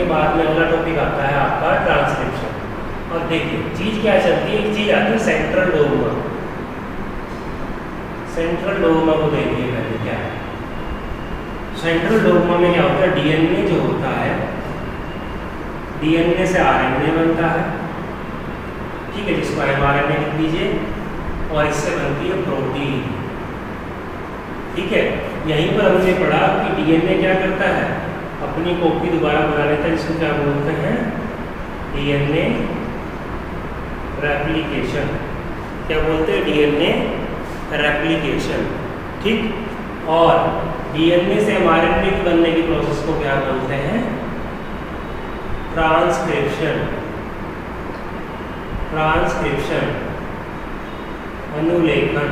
बाद में अगला टॉपिक आता है आपका ट्रांसक्रिप्शन। और देखिए चीज़ क्या चलती है, एक चीज़ आती है सेंट्रल डोग्मा। सेंट्रल डोग्मा को देखिए पहले क्या है। सेंट्रल डोग्मा में क्या होता है, डीएनए जो होता है, डीएनए से आरएनए बनता है, ठीक है, जिसको एमआरएनए लिख दीजिए, और इससे बनती है प्रोटीन, ठीक है। यहीं पर हमने पढ़ा कि डीएनए क्या करता है, अपनी कॉपी दोबारा बना लेता है, जिसको क्या बोलते हैं, डीएनए रेप्लिकेशन। क्या बोलते हैं, डीएनए रेप्लिकेशन, ठीक। और डीएनए से एमआरएनए की बनने की प्रोसेस को क्या बोलते हैं, ट्रांसक्रिप्शन। ट्रांसक्रिप्शन, अनुलेखन,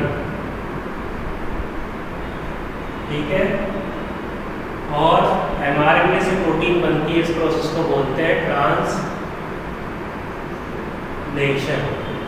ठीक है। और एमआरएनए से प्रोटीन बनती है, इस प्रोसेस को बोलते हैं ट्रांसलेशन,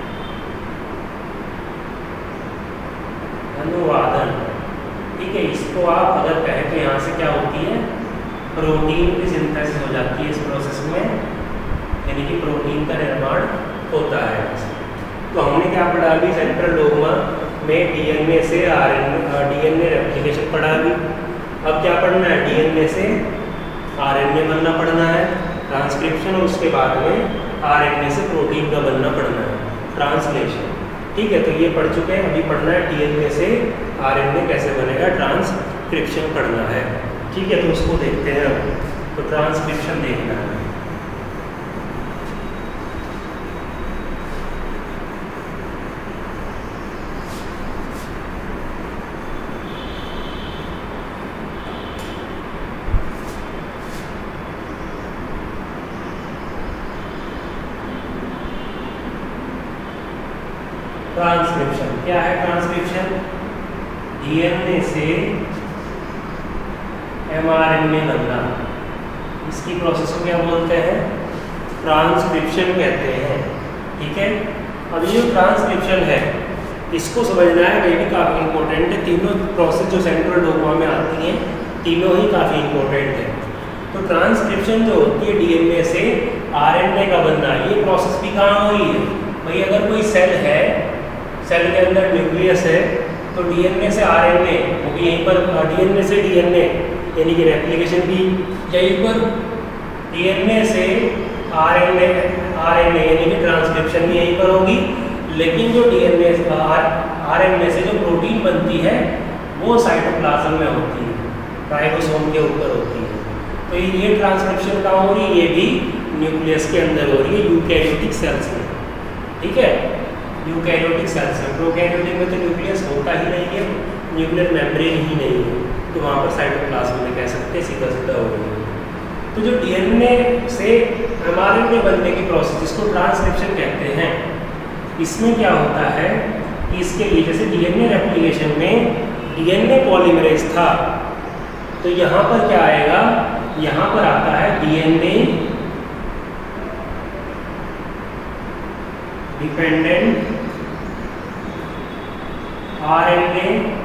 अनुवादन, ठीक है। इसको आप अगर कहें तो यहाँ से क्या होती है, प्रोटीन की सिंथेसिस हो जाती है इस प्रोसेस में, यानी कि प्रोटीन का निर्माण होता है। तो हमने क्या पढ़ा अभी, सेंट्रल डोग्मा में डीएनए से डीएनए रेप्लिकेशन पढ़ा अभी। अब क्या पढ़ना है, डीएनए से आरएनए बनना पढ़ना है, ट्रांसक्रिप्शन, और उसके बाद में आरएनए से प्रोटीन का बनना पढ़ना है, ट्रांसलेशन, ठीक है। तो ये पढ़ चुके हैं, अभी पढ़ना है डीएनए से आरएनए कैसे बनेगा, ट्रांसक्रिप्शन पढ़ना है, ठीक है। तो उसको देखते हैं अब। तो ट्रांसक्रिप्शन देखना है। ट्रांसक्रिप्शन क्या है, ट्रांसक्रिप्शन डीएनए से एमआरएनए बनना, इसकी प्रोसेस को क्या बोलते हैं, ट्रांसक्रिप्शन कहते हैं, ठीक है। अब ये जो ट्रांसक्रिप्शन है इसको समझना है, ये भी काफ़ी इंपॉर्टेंट है। तीनों प्रोसेस जो सेंट्रल डोग्मा में आती हैं तीनों ही काफ़ी इंपॉर्टेंट है। तो ट्रांसक्रिप्शन जो होती है डीएनए से आरएनए का बनना, ये प्रोसेस भी कहाँ हो रही है भाई, अगर कोई सेल है, सेल के अंदर न्यूक्लियस है, तो डीएनए से आरएनए वो भी यहीं पर, डीएनए से डीएनए यानी कि रेप्लिकेशन भी यहीं पर, डीएनए से आरएनए यानी कि ट्रांसक्रिप्शन भी यहीं पर होगी। लेकिन जो डीएनए आरएनए से जो प्रोटीन बनती है वो साइटोप्लाज्म में होती है, राइबोसोम के ऊपर होती है। तो ये ट्रांसक्रिप्शन कहाँ हो रही है, ये भी न्यूक्लियस के अंदर हो रही है, यूकैरियोटिक सेल्स में, ठीक है, यूकैरियोटिक सेल्स में। प्रोकैरियोटिक में तो न्यूक्लियस होता ही नहीं है, न्यूक्लियर मेम्ब्रेन ही नहीं है, तो वहाँ पर साइटोप्लाज्म में कह सकते हैं सीधा सीधा हो रही है। तो जो डीएनए से एमआरएनए बनने की प्रोसेस, जिसको ट्रांसक्रिप्शन कहते हैं, इसमें क्या होता है कि इसके लिए जैसे डीएनए रेप्लिकेशन में डीएनए पॉलीमरेज था, तो यहाँ पर क्या आएगा, यहाँ पर आता है डीएनए डिपेंडेंट आरएनए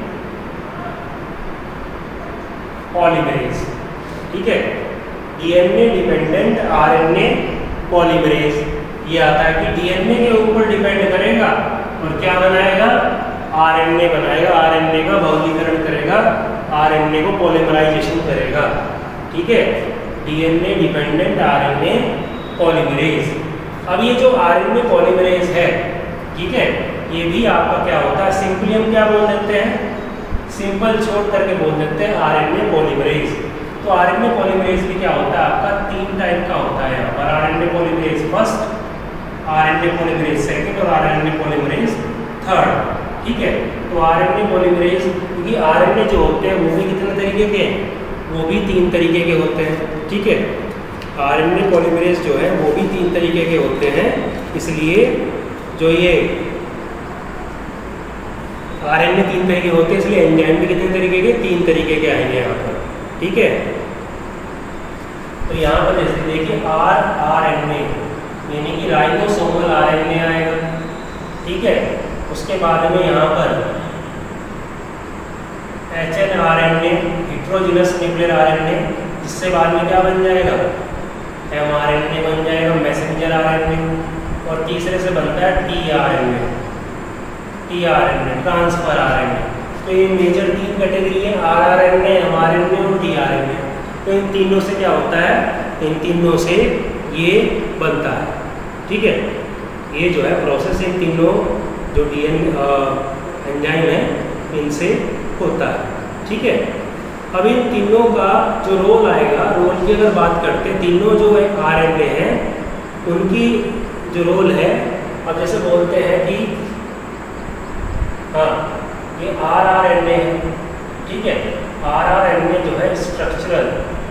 पॉलीमरेज, ठीक है। डीएनए डिपेंडेंट आरएनए पॉलीमरेज ये आता है कि डीएनए के ऊपर डिपेंड करेगा और क्या बनाएगा, आरएनए बनाएगा, आरएनए का बहुलीकरण करेगा, आरएनए को पॉलीमराइजेशन करेगा, ठीक है। DNA dependent RNA polymerase. अब ये जो आरएनए पॉलीमरेज है, ठीक है, ये भी आपका क्या होता है, सिंपली हम क्या बोल देते हैं, सिंपल छोड़ करके बोल देते हैं आरएनए पॉलीमरेज। तो आरएनए पॉलीमरेज भी क्या होता है आपका, 3 टाइप का होता है यहाँ पर, RNA polymerase first, RNA polymerase second और आरएनए पॉलीमरेज थर्ड, ठीक है। तो आरएनए पॉलीमरेज, क्योंकि आरएनए जो होते हैं वो भी कितने तरीके के हैं, वो भी 3 तरीके के होते हैं, ठीक है। आरएनए पॉलीमरेज जो है वो भी 3 तरीके के होते हैं, इसलिए जो ये आरएनए 3 तरीके होते हैं, इसलिए एंजाइम भी कितने तरीके के, 3 तरीके के आएंगे यहाँ पर, ठीक है। तो यहाँ पर जैसे देखिए आरएनए यानी कि राइबोसोमल आरएनए आएगा, ठीक है। उसके बाद में यहाँ पर एचएनआरएनए, हेटेरोजेनस न्यूक्लियर आरएनए, जिससे बाद में क्या बन जाएगा, mRNA बन जाएगा मैसेंजर RNA, और तीसरे से बनता है tRNA, ट्रांसफर RNA। तो ये मेजर 3 कैटेगरी है, rRNA, mRNA और tRNA। तो इन तीनों से क्या होता है, इन तीनों से ये बनता है। ठीक है, ये जो है प्रोसेस इन तीनों जो डीएनए एंजाइम है इनसे होता है। ठीक है, अब इन तीनों का जो रोल आएगा, रोल की अगर बात करते हैं, तीनों जो आरएनए हैं उनकी जो रोल है, अब जैसे बोलते हैं कि हाँ ये आरआरएनए है। ठीक है, आरआरएनए जो है स्ट्रक्चरल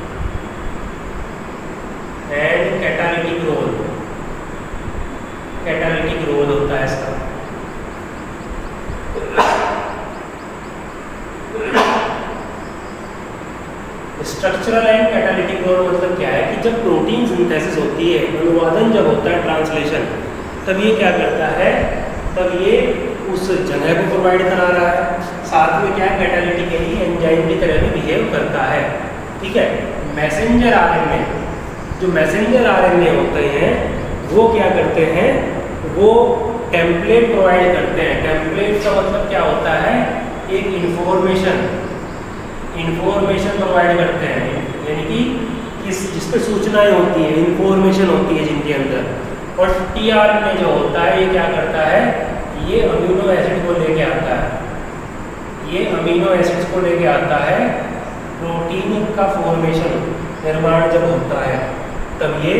एंड कैटालिटिक रोल होता है इसका। स्ट्रक्चरल एंड कैटालिटिक रोल मतलब क्या है कि जब प्रोटीन सिंथेसिस होती है, अनुवादन जब होता है, ट्रांसलेशन, तब ये क्या करता है, तब ये उस जगह को प्रोवाइड करा रहा है, साथ में क्या है कैटालिटिकली एंजाइम की तरह भी बिहेव करता है। ठीक है, मैसेंजर आरएनए, जो मैसेंजर आरएनए होते हैं वो क्या करते हैं, वो टेम्पलेट प्रोवाइड करते हैं। टेम्पलेट का मतलब क्या होता है, एक इंफॉर्मेशन प्रोवाइड करते हैं, यानी कि जिस पे सूचनाएं होती है, इंफॉर्मेशन होती है जिनके अंदर। और टीआरएनए जो होता है ये क्या करता है, ये अमीनो एसिड को लेके आता है, ये अमीनो एसिड्स को लेके आता है। प्रोटीन का फॉर्मेशन, निर्माण जब होता है तब ये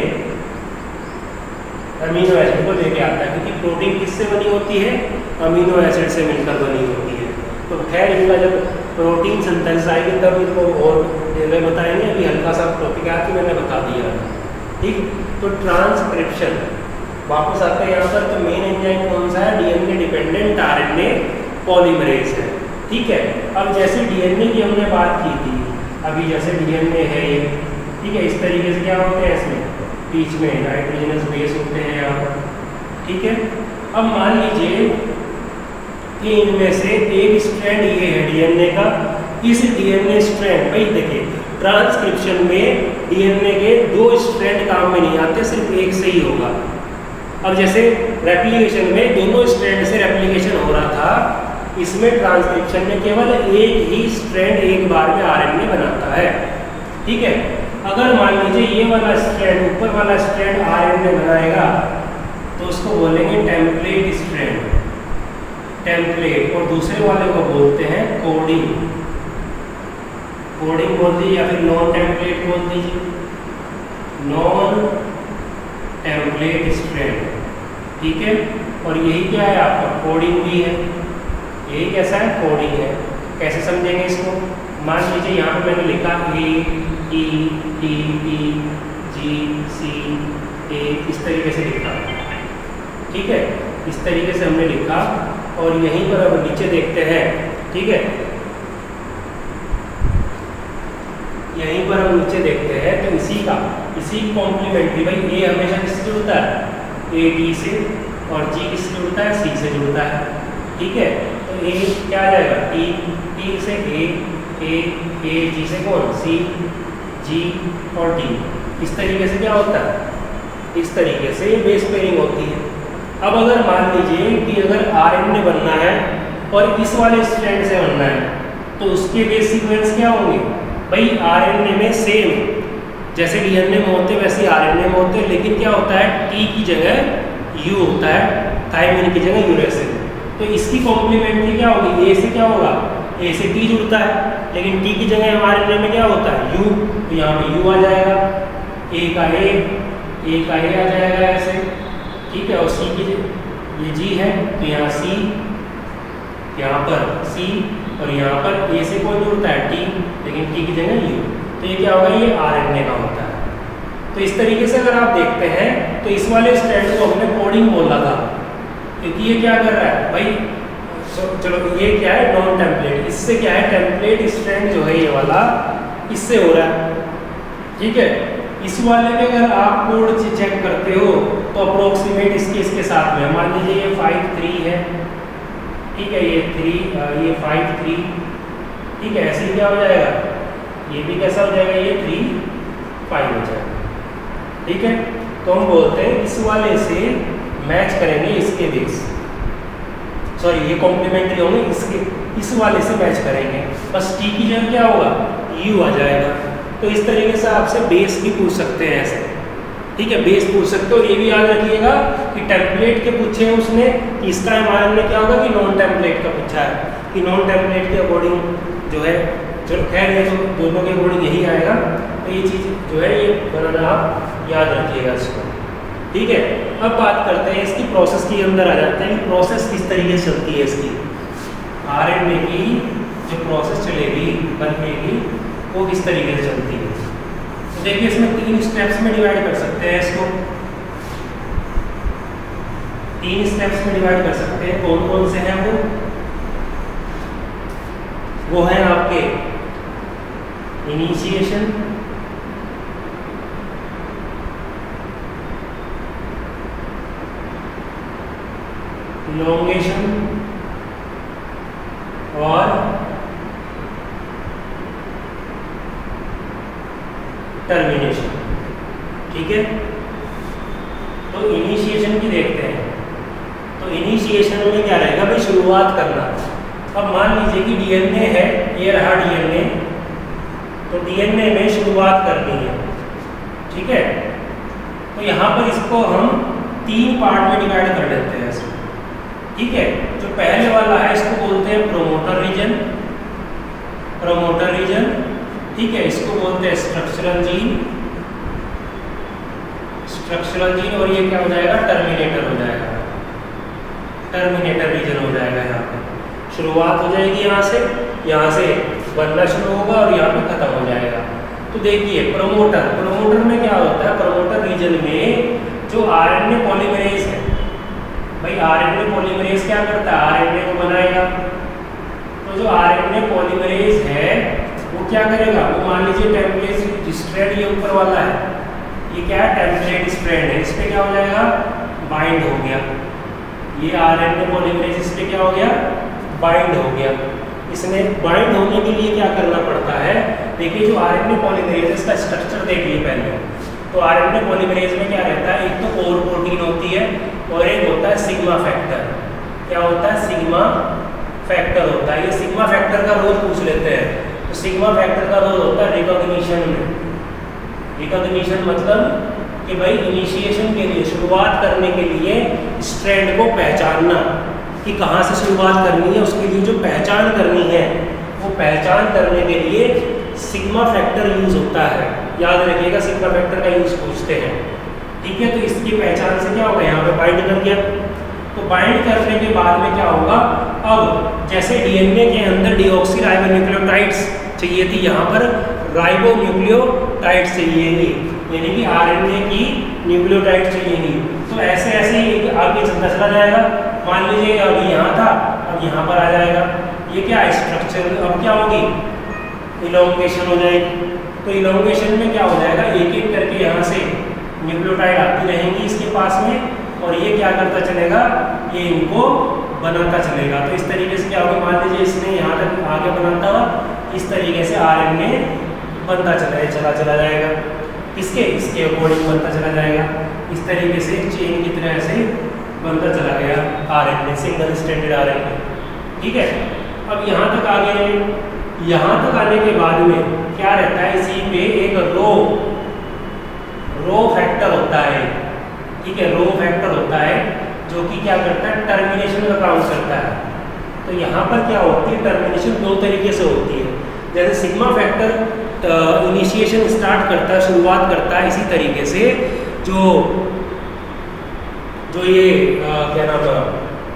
अमीनो एसिड को लेके आता है, क्योंकि प्रोटीन किससे बनी होती है, अमीनो एसिड से मिलकर बनी होती है। तो खैर इनका जब प्रोटीन सिंथेसिस आएगी तब इनको और डिटेल बताएंगे, अभी हल्का सा टॉपिक है कि मैंने बता दिया। ठीक, तो ट्रांसक्रिप्शन वापस आते हैं यहाँ पर। तो मेन एंजाइम कौन सा है, डीएनए डिपेंडेंट आरएनए पॉलीमरेज है। ठीक है, अब जैसे डीएनए की हमने बात की थी, अभी जैसे डीएनए है ये, ठीक है, इस तरीके से क्या होते हैं, इसमें बीच में नाइट्रोजनस बेस होते हैं यहाँ पर। ठीक है, अब मान लीजिए कि इनमें से एक स्ट्रैंड ये है डीएनए का, इस डीएनए स्ट्रैंड, भाई देखिए ट्रांसक्रिप्शन में डीएनए के 2 स्ट्रैंड काम में नहीं आते, सिर्फ एक से ही होगा। अब जैसे रेप्लिकेशन में दोनों स्ट्रैंड से रेप्लिकेशन हो रहा था, इसमें ट्रांसक्रिप्शन में केवल एक ही स्ट्रैंड एक बार में आरएनए बनाता है। ठीक है, अगर मान लीजिए ये वाला स्ट्रैंड, ऊपर वाला स्ट्रैंड आरएनए बनाएगा तो उसको बोलेंगे टेम्पलेट स्ट्रैंड, टेम्पलेट, और दूसरे वाले को बोलते हैं कोडिंग बोल दीजिए, या फिर नॉन टेम्पलेट बोल दीजिए, नॉन टेम्पलेट स्ट्रैंड। ठीक है, और यही क्या है आपका, कोडिंग भी है। यही कैसा है, कोडिंग है। कैसे समझेंगे इसको, मान लीजिए यहाँ पे मैंने लिखा E-T-T-G-C A, इस तरीके से लिखा। ठीक है, इस तरीके से हमने लिखा, और यहीं पर अब नीचे देखते हैं। ठीक है, यहीं पर हम नीचे देखते हैं तो इसी कॉम्प्लीमेंट्री, भाई ए हमेशा किससे जुड़ता है, ए डी से, और जी किससे जुड़ता है, सी से जुड़ता है। ठीक है, तो ए क्या आ जाएगा, टी से ए जी से कौन, सी, जी और डी। इस तरीके से क्या होता है, इस तरीके से बेस पेयरिंग होती है। अब अगर मान लीजिए कि अगर आरएनए बनना है और इस वाले स्ट्रैंड से बनना है, तो उसके बेस सीक्वेंस क्या होंगे, भाई आरएनए में सेम जैसे डीएनए में होते वैसे आरएनए में होते, लेकिन क्या होता है, टी की जगह यू होता है, थायमिन की जगह यूरेसिल। तो इसकी कॉम्प्लीमेंट्री क्या होगी, ए से क्या होगा, ए से टी जुड़ता है, लेकिन टी की जगह हमारे में क्या होता है, यू, तो यहाँ पे यू आ जाएगा, ए का ए आ जाएगा ऐसे। ठीक है, और सी की ये जी है तो यहाँ सी, यहाँ पर सी, और यहाँ पर ए से कौन जुड़ता है, टी, लेकिन टी की जगह यू, तो ये क्या होगा, ये आरएनए का होता है। तो इस तरीके से अगर आप देखते हैं तो इस वाले स्ट्रैंड को हमने कोडिंग बोला था, क्योंकि ये क्या कर रहा है भाई, चलो ये क्या है, नॉन टेम्पलेट, इससे क्या है, टेम्पलेट स्ट्रैंड जो है ये वाला इससे हो रहा है। ठीक है, इस वाले में अगर आप कोड चेक करते हो तो अप्रोक्सीमेट इसके साथ में, मान लीजिए ये 5-3 है। ठीक है, ये 3, ये 5-3। ठीक है, ऐसे ही क्या हो जाएगा, ये भी कैसा हो जाएगा, ये 3-5 हो जाएगा। ठीक है, तो हम बोलते हैं इस वाले से मैच करेंगे इसके बेस, सॉरी ये कॉम्प्लीमेंट्री होंगे, इसके इस वाले से मैच करेंगे, बस टी की जगह क्या होगा यू आ जाएगा। तो इस तरीके से आपसे बेस भी पूछ सकते हैं ऐसे, ठीक है, बेस पूछ सकते हो। ये भी याद रखिएगा कि टेम्पलेट के पूछे हैं उसने, इसका एमआरएन में क्या होगा कि नॉन टेम्पलेट का पूछा है, कि नॉन टेम्पलेट के अकॉर्डिंग जो है, चलो खैर ये तो दोनों के अकॉर्डिंग यही आएगा। तो ये चीज़ जो है ये बनाना आप याद रखिएगा इसको, ठीक है। अब बात करते हैं इसकी प्रोसेस के अंदर आ जाते हैं कि प्रोसेस किस तरीके से चलती है इसकी, आरएनए की जो प्रोसेस चलेगी बनने की वो किस तरीके से चलती है। तो देखिए इसमें 3 स्टेप्स में डिवाइड कर सकते हैं इसको, 3 स्टेप्स में डिवाइड कर सकते हैं। कौन कौन से हैं वो है आपके इनिशिएशन, इलोंगेशन और टर्मिनेशन, ठीक है। तो इनिशिएशन की देखते हैं। तो इनिशिएशन में क्या रहेगा भाई, शुरुआत करना। अब मान लीजिए कि डीएनए है, ये रहा डीएनए, तो डीएनए में शुरुआत करनी है, ठीक है। तो यहाँ पर इसको हम 3 पार्ट में डिवाइड कर देते हैं इसको, ठीक है। जो पहले वाला है इसको बोलते हैं प्रोमोटर रीजन, प्रोमोटर रीजन, ठीक है। इसको बोलते हैं स्ट्रक्चरल जीन, स्ट्रक्चरल जीन, और ये क्या हो जाएगा टर्मिनेटर हो जाएगा, टर्मिनेटर रीजन हो जाएगा। यहाँ पे शुरुआत हो जाएगी, यहाँ से बनना शुरू होगा और यहाँ पे खत्म हो जाएगा। तो देखिए प्रोमोटर, प्रोमोटर में क्या होता है, प्रोमोटर रीजन में जो आरएनए पॉलीमरेज है, भाई आरएनए पॉलीमरेज क्या करता है, आरएनए को बनाएगा। तो जो आरएनए पॉलीमरेज है वो क्या करेगा, वो मान लीजिए टेम्पलेट स्ट्रैंड ये ऊपर वाला है, ये क्या है टेम्पलेट स्ट्रैंड है, इस पे क्या हो जाएगा बाइंड हो गया, ये आरएनए पॉलीमरेज इस पे क्या हो गया बाइंड हो गया। इसमें बाइंड होने के लिए क्या करना पड़ता है, देखिए जो आरएनए पॉलीमरेज है इसका स्ट्रक्चर देखिए पहले। तो आरएनए पॉलीमरेज में क्या रहता है, एक तो कोर प्रोटीन होती है और एक होता है सिग्मा फैक्टर। क्या होता है, सिग्मा फैक्टर होता है। ये सिग्मा फैक्टर का रोल पूछ लेते हैं। तो सिग्मा फैक्टर का रोल होता है रिकॉग्निशन में। रिकॉग्निशन मतलब कि भाई इनिशिएशन के लिए, शुरुआत करने के लिए स्ट्रैंड को पहचानना कि कहाँ से शुरुआत करनी है, उसके लिए जो पहचान करनी है वो पहचान करने के लिए सिग्मा फैक्टर यूज होता है। याद रखिएगा सिग्मा फैक्टर का यूज पूछते हैं, ठीक है। तो इसकी पहचान से क्या होगा, यहाँ पे बाइंड कर दिया। तो बाइंड करने के बाद में क्या होगा, अब जैसे डीएनए के अंदर डीऑक्सी राइबोन्यूक्लियोटाइड्स चाहिए थी, यहाँ पर राइबोन्यूक्लियोटाइड्स चाहिएगी, यानी कि आरएनए की न्यूक्लियोटाइड चाहिएगी। तो ऐसे ऐसे ही आगे चलता जाएगा। मान लीजिए अभी यहाँ था, अब यहाँ पर आ जाएगा। ये क्या है स्ट्रक्चर, अब क्या होगी इलोंगेशन हो जाएगी। तो इलोंगेशन में क्या हो जाएगा, एक एक करके यहाँ से न्यूक्लियोटाइड आती रहेंगी इसके पास में, और ये क्या करता चलेगा, ये इनको बनाता चलेगा। तो इस तरीके से क्या होगा, मान लीजिए इसने यहाँ तक आगे बनाता हुआ, इस तरीके से आरएनए बनता चला जाएगा। इसके अकॉर्डिंग बनता चला जाएगा। इस तरीके से चेन की तरह से बनता चला गया आरएनए, सिंगल स्ट्रैंडेड आरएनए, ठीक है। अब यहाँ तक आ गए। यहाँ तक आने के बाद में क्या रहता है, इसी पे एक रो फैक्टर होता है, ठीक है। रो फैक्टर होता है जो कि क्या करता है, टर्मिनेशन का काम करता है। तो यहाँ पर क्या होती है, टर्मिनेशन 2 तरीके से होती है। जैसे सिग्मा फैक्टर इनिशिएशन स्टार्ट करता है, शुरुआत करता है, इसी तरीके से जो ये क्या नाम है,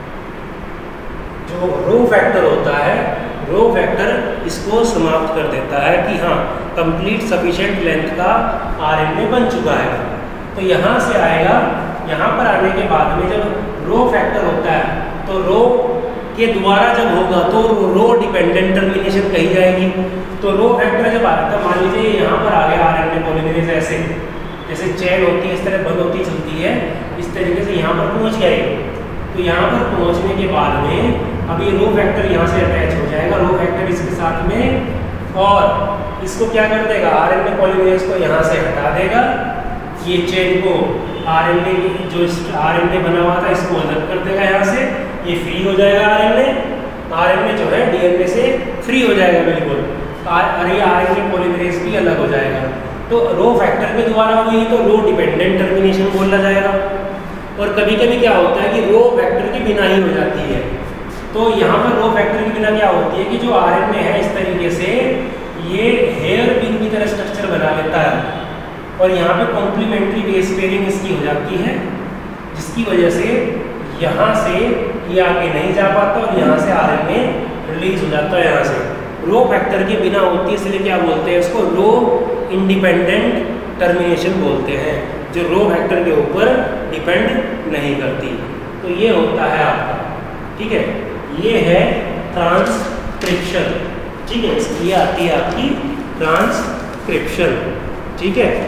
जो रो फैक्टर होता है, रो फैक्टर इसको समाप्त कर देता है कि हाँ कंप्लीट सफिशिएंट लेंथ का आरएनए बन चुका है। तो यहाँ से आएगा, यहाँ पर आने के बाद में जब रो फैक्टर होता है तो रो के द्वारा जब होगा तो रो डिपेंडेंट टर्मिनेशन कही जाएगी। तो रो फैक्टर जब आता है, मान लीजिए यहाँ पर आ गया आरएनए पॉलीमरेज, ऐसे जैसे चेन होती है इस तरह बंद होती चलती है, इस तरीके से यहाँ पर पहुँच गए। तो यहाँ पर पहुँचने के बाद में अब ये रो फैक्टर यहाँ से अटैच हो जाएगा, रो फैक्टर इसके साथ में, और इसको क्या कर देगा, आरएनए पॉलीमरेज को यहाँ से हटा देगा, ये चेन को आरएनए जो आरएनए बना हुआ था इसको अलग कर देगा यहाँ से, ये फ्री हो जाएगा आरएनए जो है डीएनए से फ्री हो जाएगा बिल्कुल, और ये आरएनए पॉलीमरेज भी अलग हो जाएगा। तो रो फैक्टर के द्वारा हुई तो रो डिपेंडेंट टर्मिनेशन बोला जाएगा। और कभी कभी क्या होता है कि रो फैक्टर के बिना ही हो जाती है। तो यहाँ पर रो फैक्टर के बिना क्या होती है कि जो आरएनए है इस तरीके से ये हेयर पिन की तरह स्ट्रक्चर बना लेता है, और यहाँ पे कॉम्प्लीमेंट्री बेस पेयरिंग इसकी हो जाती है, जिसकी वजह से यहाँ से ये आगे नहीं जा पाता और यहाँ से आरएनए रिलीज हो जाता है यहाँ से। रो फैक्टर के बिना होती है, इसलिए क्या बोलते हैं इसको, रो इंडिपेंडेंट टर्मिनेशन बोलते हैं, जो रो फैक्टर के ऊपर डिपेंड नहीं करती। तो ये होता है आपका, ठीक है, ये है ट्रांसक्रिप्शन, ठीक है, ये आती है आपकी ट्रांसक्रिप्शन, ठीक है,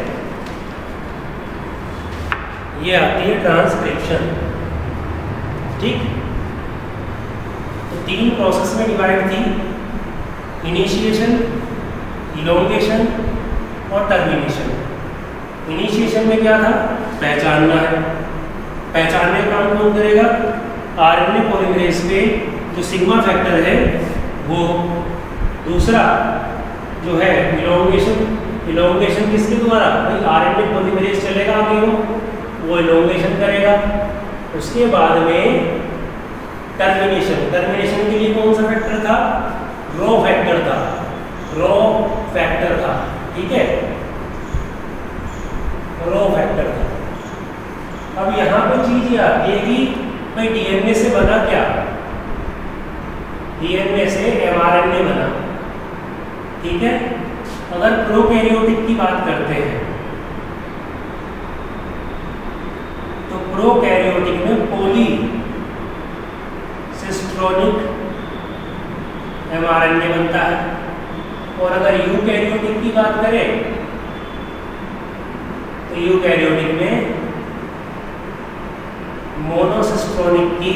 ये आती है ट्रांसक्रिप्शन, ठीक। तो 3 प्रोसेस में डिवाइड थी, इनिशिएशन, इलोंगेशन और टर्मिनेशन। इनिशिएशन में क्या था, पहचानना है, पहचानने का काम कौन करेगा, आरएनए पॉलीमरेज पे जो सिग्मा फैक्टर है वो। दूसरा जो है इलोंगेशन, इलोंगेशन किसके द्वारा, भाई आरएनए पॉलीमरेज चलेगा आगे वो इलोंगेशन करेगा। उसके बाद में टर्मिनेशन, टर्मिनेशन के लिए कौन सा फैक्टर था, रो फैक्टर था, रो फैक्टर था, ठीक है, रो फैक्टर था। अब यहाँ पर चीज ये आती है कि भाई डीएनए से बना क्या, डीएनए से एमआरएनए बना, ठीक है। अगर प्रोकैरियोटिक की बात करते हैं तो प्रोकैरियोटिक में पॉलीसिस्ट्रोनिक एमआरएनए बनता है, और अगर यूकैरियोटिक की बात करें तो यूकैरियोटिक में मोनोसिस्ट्रोनिक की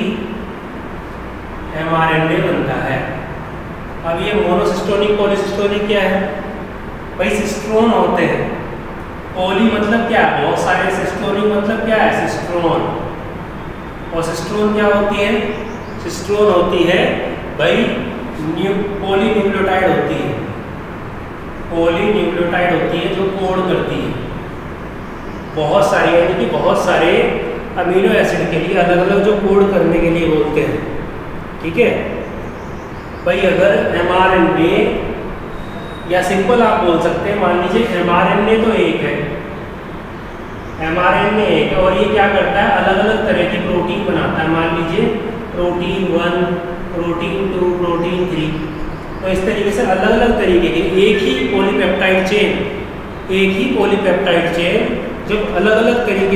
एमआरएनए बनता है। अब ये मोनोसिस्ट्रोनिक पॉलीसिस्ट्रोनिक क्या है, भाई सिस्ट्रोन होते हैं, पॉली मतलब क्या है, बहुत सारे, सिस्ट्रोनिक मतलब क्या है, सिस्ट्रोन, और सिस्ट्रोन क्या होती है, सिस्ट्रोन होती है भाई पॉलीन्यूक्लियोटाइड होती है, पॉलीन्यूक्लियोटाइड होती है जो कोड करती है बहुत सारे, यानी कि बहुत सारे अमीनो एसिड के लिए अलग अलग जो कोड करने के लिए बोलते हैं, ठीक है। भाई अगर एमआरएनए, या सिंपल आप बोल सकते हैं, मान लीजिए एमआरएनए तो एक है, एमआरएनए एक है, और ये क्या करता है, अलग अलग तरह की प्रोटीन बनाता है, मान लीजिए प्रोटीन 1, प्रोटीन 2, प्रोटीन 3, तो इस तरीके से अलग अलग तरीके के एक ही पॉलीपेप्टाइड चेन, एक ही पॉलीपेप्टाइड चेन जब अलग अलग तरीके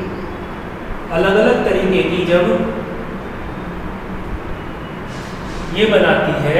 की जब ये बनाती है,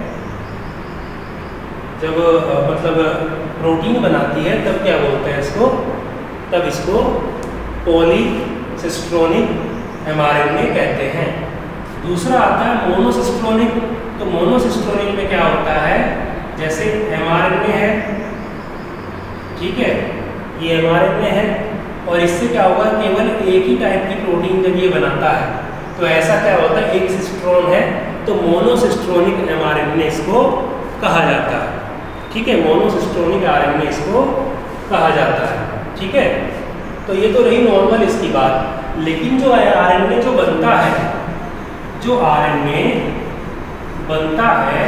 जब मतलब प्रोटीन बनाती है, तब क्या बोलते हैं इसको, तब इसको पॉलीसिस्ट्रोनिक एमआरएनए कहते हैं। दूसरा आता है मोनोसिस्ट्रोनिक, तो मोनोसिस्ट्रोनिक में क्या होता है, जैसे एमआरएनए है, ठीक है, ये एमआरएनए है, और इससे क्या होगा, केवल एक ही टाइप की प्रोटीन जब ये बनाता है तो ऐसा क्या होता है, एक सिस्ट्रोन है, तो मोनोसिस्ट्रोनिक एमआरएनए इसको कहा जाता है, ठीक है, मोनोसिस्ट्रोनिक आरएनए इसको कहा जाता है, ठीक है। तो ये तो रही नॉर्मल इसकी बात, लेकिन जो आरएनए जो बनता है, जो आरएनए बनता है,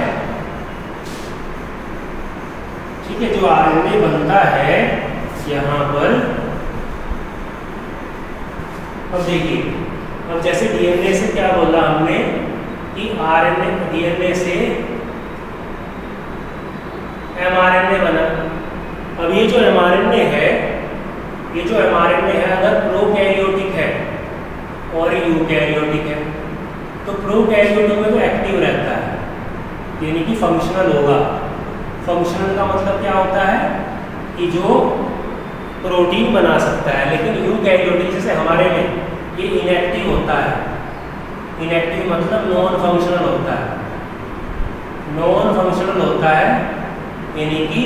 ठीक है, जो आरएनए बनता है यहाँ पर, अब देखिए, अब जैसे डीएनए से क्या बोला हमने कि आरएनए, डीएनए से एमआरएनए बना। अब ये जो एमआरएनए है, ये जो एमआरएनए है, अगर प्रोकैरियोटिक है और यूकैरियोटिक है, तो प्रोकैरियोटिक में तो एक्टिव रहता है, यानी कि फंक्शनल होगा। फंक्शनल का मतलब क्या होता है कि जो प्रोटीन बना सकता है, लेकिन यूकैरियोटिक जैसे हमारे में ये इनएक्टिव होता है। इनएक्टिव मतलब नॉन फंक्शनल होता है, नॉन फंक्शनल होता है, यानी कि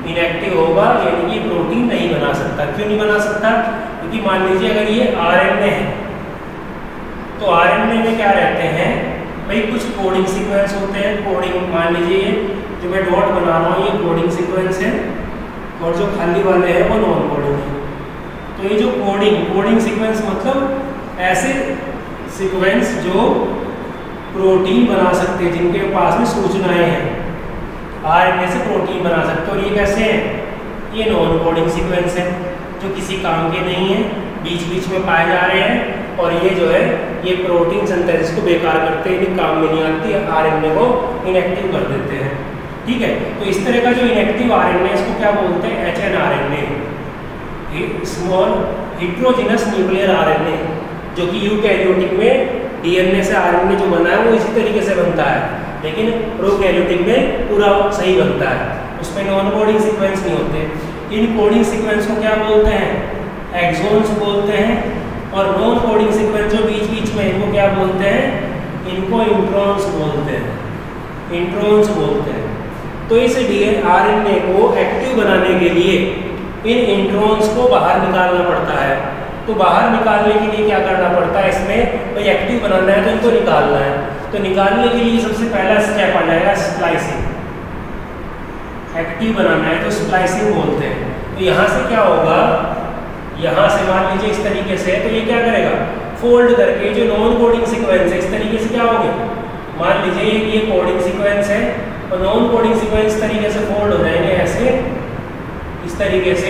इनएक्टिव होगा, यानी कि प्रोटीन नहीं बना सकता। क्यों नहीं बना सकता? क्योंकि मान लीजिए अगर ये आरएनए है तो आरएनए में क्या रहते हैं भाई, कुछ कोडिंग सीक्वेंस होते हैं। कोडिंग मान लीजिए जो मैं डॉट बना रहा हूँ ये कोडिंग सीक्वेंस है और जो खाली वाले हैं वो नॉन कोडिंग है। तो ये जो कोडिंग सीक्वेंस मतलब ऐसे सीक्वेंस जो प्रोटीन बना सकते हैं, जिनके पास में सूचनाएं हैं, आरएनए से प्रोटीन बना सकते हैं। और ये कैसे हैं? ये नॉन कोडिंग सीक्वेंस है जो किसी काम के नहीं है, बीच बीच में पाए जा रहे हैं। और ये जो है ये प्रोटीन सिंथेसिस को बेकार करते हैं, इन्हें काम में नहीं आती, आरएनए को इनएक्टिव कर देते हैं। ठीक है, तो इस तरह का जो इनएक्टिव आरएनए इसको क्या बोलते हैं? HnRNA, small heterogeneous nuclear RNA, जो कि यूकैरियोटिक में डीएनए से आरएनए जो बना है वो इसी तरीके से बनता है, लेकिन प्रोकैरियोटिक में पूरा सही बनता है, उसमें नॉन कोडिंग सीक्वेंस नहीं होते। इन कोडिंग सीक्वेंस को क्या बोलते हैं? एक्सोन्स बोलते हैं। और नॉन कोडिंग सीक्वेंस जो बीच बीच में इनको क्या बोलते हैं? इनको इंट्रॉन्स बोलते हैं, इंट्रॉन्स बोलते हैं। तो इस आरएनए को एक्टिव बनाने के लिए इन इंट्रॉन्स को बाहर निकालना पड़ता है। तो बाहर निकालने के लिए क्या करना पड़ता है? इसमें भाई एक्टिव बनाना है तो इनको निकालना है, तो निकालने के लिए सबसे पहला स्टेप आ जाएगा स्प्लाइसिंग। एक्टिव बनाना है तो स्प्लाइसिंग बोलते हैं। तो यहाँ से क्या होगा, यहाँ से मान लीजिए इस तरीके से, तो ये क्या करेगा? फोल्ड करके जो नॉन कोडिंग सीक्वेंस है इस तरीके से क्या होंगे, मान लीजिए ये कोडिंग सीक्वेंस है और नॉन कोडिंग सीक्वेंस इस तरीके से फोल्ड हो जाएंगे, ऐसे इस तरीके से।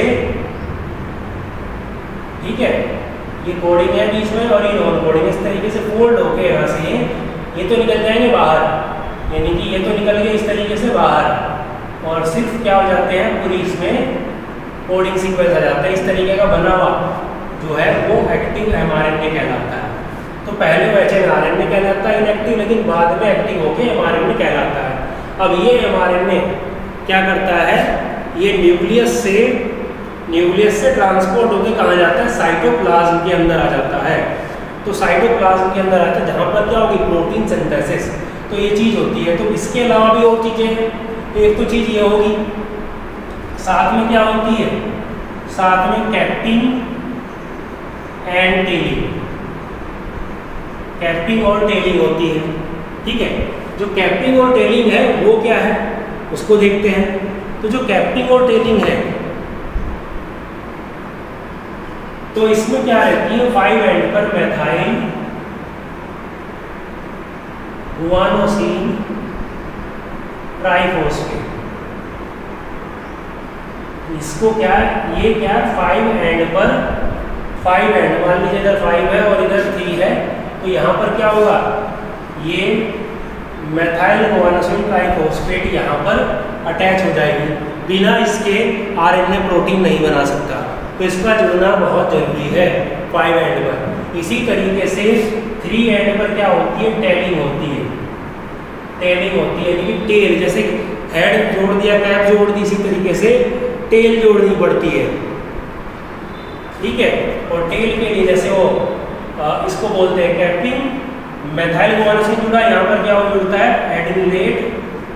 ठीक है, ये कोडिंग है बीच में और ये नॉन कोडिंग, इस तरीके से फोल्ड होके यहाँ से ये तो निकल जाएंगे बाहर, यानी कि ये तो निकल गए इस तरीके से बाहर, और सिर्फ क्या हो जाते हैं पूरी इसमें कोडिंग सीक्वेंस आ जाता है। इस तरीके का बना हुआ जो है वो एक्टिव एमआरएनए कहलाता है। तो पहले वो एचएनआरएनए कहलाता है इनएक्टिव, लेकिन बाद में एक्टिव होके एमआरएनए कहलाता है। अब ये एमआरएनए क्या करता है? ये न्यूक्लियस से ट्रांसपोर्ट होकर कहाँ जाता है? साइटोप्लाज्म के अंदर आ जाता है। तो साइटोप्लाज्म के अंदर आता है जहाँ पर क्या होगी? Protein synthesis. तो ये चीज़ होती है। तो इसके अलावा भी और चीज़ें हैं। एक तो चीज़ ये होगी, साथ में क्या होती है? साथ में कैप्टिंग एंड टेलिंग, कैप्टिंग और टेलिंग होती है। ठीक है, जो कैप्टिंग और टेलिंग है वो क्या है उसको देखते हैं। तो जो कैप्टिंग और टेलिंग है तो इसमें क्या रहती है? 5 एंड पर मेथाइल गुआनोसिन ट्राइफॉस्फेट, इसको क्या है? ये क्या है? 5 एंड पर, 5 एंड मान लीजिए इधर 5 है और इधर 3 है, तो यहाँ पर क्या होगा? ये मेथाइल गुआनोसिन ट्राइफॉस्फेट यहाँ पर अटैच हो जाएगी। बिना इसके आरएनए प्रोटीन नहीं बना सकता, तो इसका जुड़ना बहुत जरूरी है 5 एंड पर। इसी तरीके से 3 एंड पर क्या होती है? टेलिंग होती है, टेलिंग होती है, यानी कि टेल, जैसे हेड जोड़ दिया, कैप जोड़ दी, इसी तरीके से टेल जोड़नी पड़ती है। ठीक है, और टेल के लिए जैसे वो इसको बोलते हैं कैप्टिंग, मेथाइल गुआनोसिन जुड़ा, यहाँ पर क्या हो जुड़ता है? Adenylate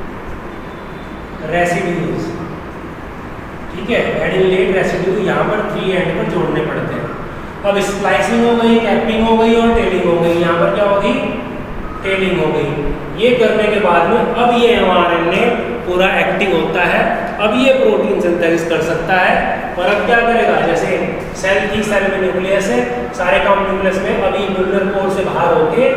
residues. ठीक है, एडिनिलेट रेसिड्यू यहाँ पर 3 एंड पर जोड़ने पड़ते हैं। अब स्प्लाइसिंग हो गई, कैपिंग हो गई और टेलिंग हो गई। यहाँ पर क्या होगी? टेलिंग हो गई। ये करने के बाद में अब ये एमआरएनए पूरा एक्टिव होता है, अब ये प्रोटीन सिंथेसिस कर सकता है। और अब क्या करेगा? जैसे सेल थी, सेल में न्यूक्लियस है, सारे काम न्यूक्लियस में, अभी न्यूक्लियर पोर से बाहर होके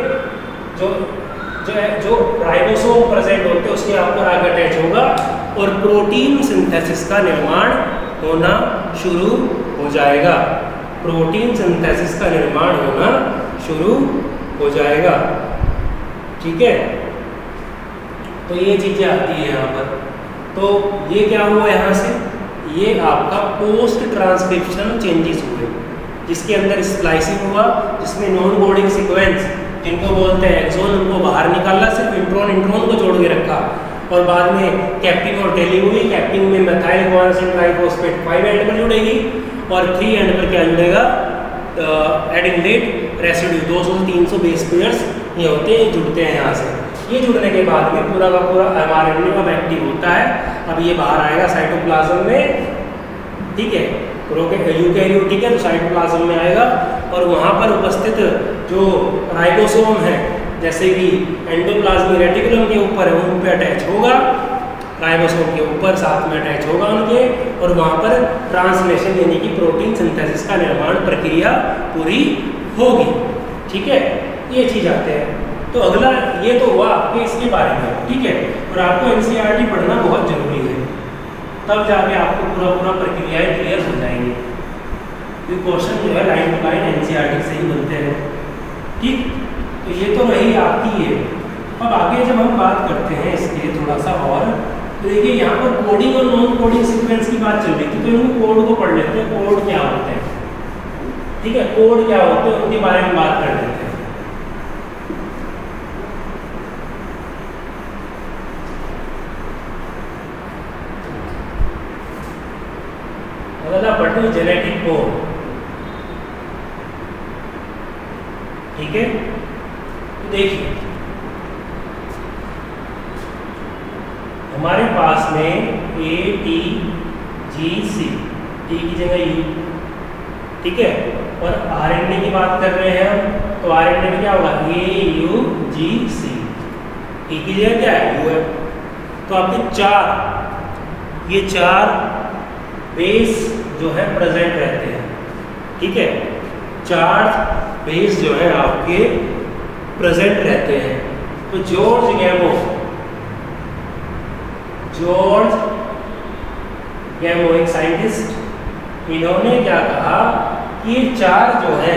जो राइबोसोम प्रेजेंट होते हैं उसके ऊपर आगे अटैच होगा और प्रोटीन सिंथेसिस का निर्माण होना शुरू हो जाएगा। प्रोटीन सिंथेसिस का निर्माण होना शुरू हो जाएगा। ठीक है, तो ये चीज़ें आती है यहाँ पर। तो ये क्या हुआ यहाँ से? ये आपका पोस्ट ट्रांसक्रिप्शनल चेंजेस हुए, जिसके अंदर स्प्लाइसिंग हुआ, जिसमें नॉन कोडिंग सीक्वेंस जिनको बोलते हैं एक्सोन, उनको बाहर निकाला, सिर्फ इंट्रॉन को जोड़ के रखा। और बाद में कैप्टिंग और टेलिंग हुई। कैप्टिंग में मेथाइल गुआनोसिन ट्राइफॉस्फेट 5 एंड पर जुड़ेगी और 3 एंड पर क्या जुड़ेगा? एडिनिलेट रेसिड्यू 200 से 300 बेस पेयर्स ये होते हैं, जुड़ते हैं यहाँ से। ये जुड़ने के बाद में पूरा का पूरा एमआरएनए अब एक्टिव एक्टिव होता है। अब ये बाहर आएगा साइटोप्लाज्म में, ठीक है, यूकैरियोटिक है तो साइटोप्लाज्म में आएगा और वहाँ पर उपस्थित जो राइबोसोम है जैसे कि एंडोप्लाज्मिक रेटिकुलम के ऊपर है उन पे अटैच होगा, राइबोसोम के ऊपर साथ में अटैच होगा उनके, और वहाँ पर ट्रांसलेशन यानी कि प्रोटीन सिंथेसिस का निर्माण प्रक्रिया पूरी होगी। ठीक है, ये चीज़ आते हैं। तो अगला ये तो हुआ आपके इसके बारे में, ठीक है, और आपको एनसीईआरटी पढ़ना बहुत जरूरी है, तब जाके आपको पूरा प्रक्रियाएं क्लियर हो जाएंगी। ये क्वेश्चन जो है लाइन टू लाइन एनसीईआरटी से ही बनते हैं। ठीक, तो ये तो रही आपकी ये। अब आगे जब हम बात करते हैं इसके थोड़ा सा और, तो देखिए यहाँ पर कोडिंग और नॉन कोडिंग सीक्वेंस की बात चल रही थी, तो इनको कोड को पढ़ लेते हैं। कोड क्या होते हैं, ठीक है, कोड क्या होते हैं उनके बारे में बात कर लेते हैं। अगला पढ़ते हैं जेनेटिक कोड, ठीक है। तो देखिए हमारे पास में ATGC, टी की जगह U, ठीक है, और RNA की बात कर रहे हैं हम, तो RNA में क्या होगा AUGC, टी की जगह क्या है U है। तो आपके ये चार बेस जो है प्रेजेंट रहते हैं, ठीक है, चार बेस जो है आपके प्रेजेंट रहते हैं। तो जॉर्ज गैमो एक साइंटिस्ट, इन्होंने क्या कहा कि ये चार जो है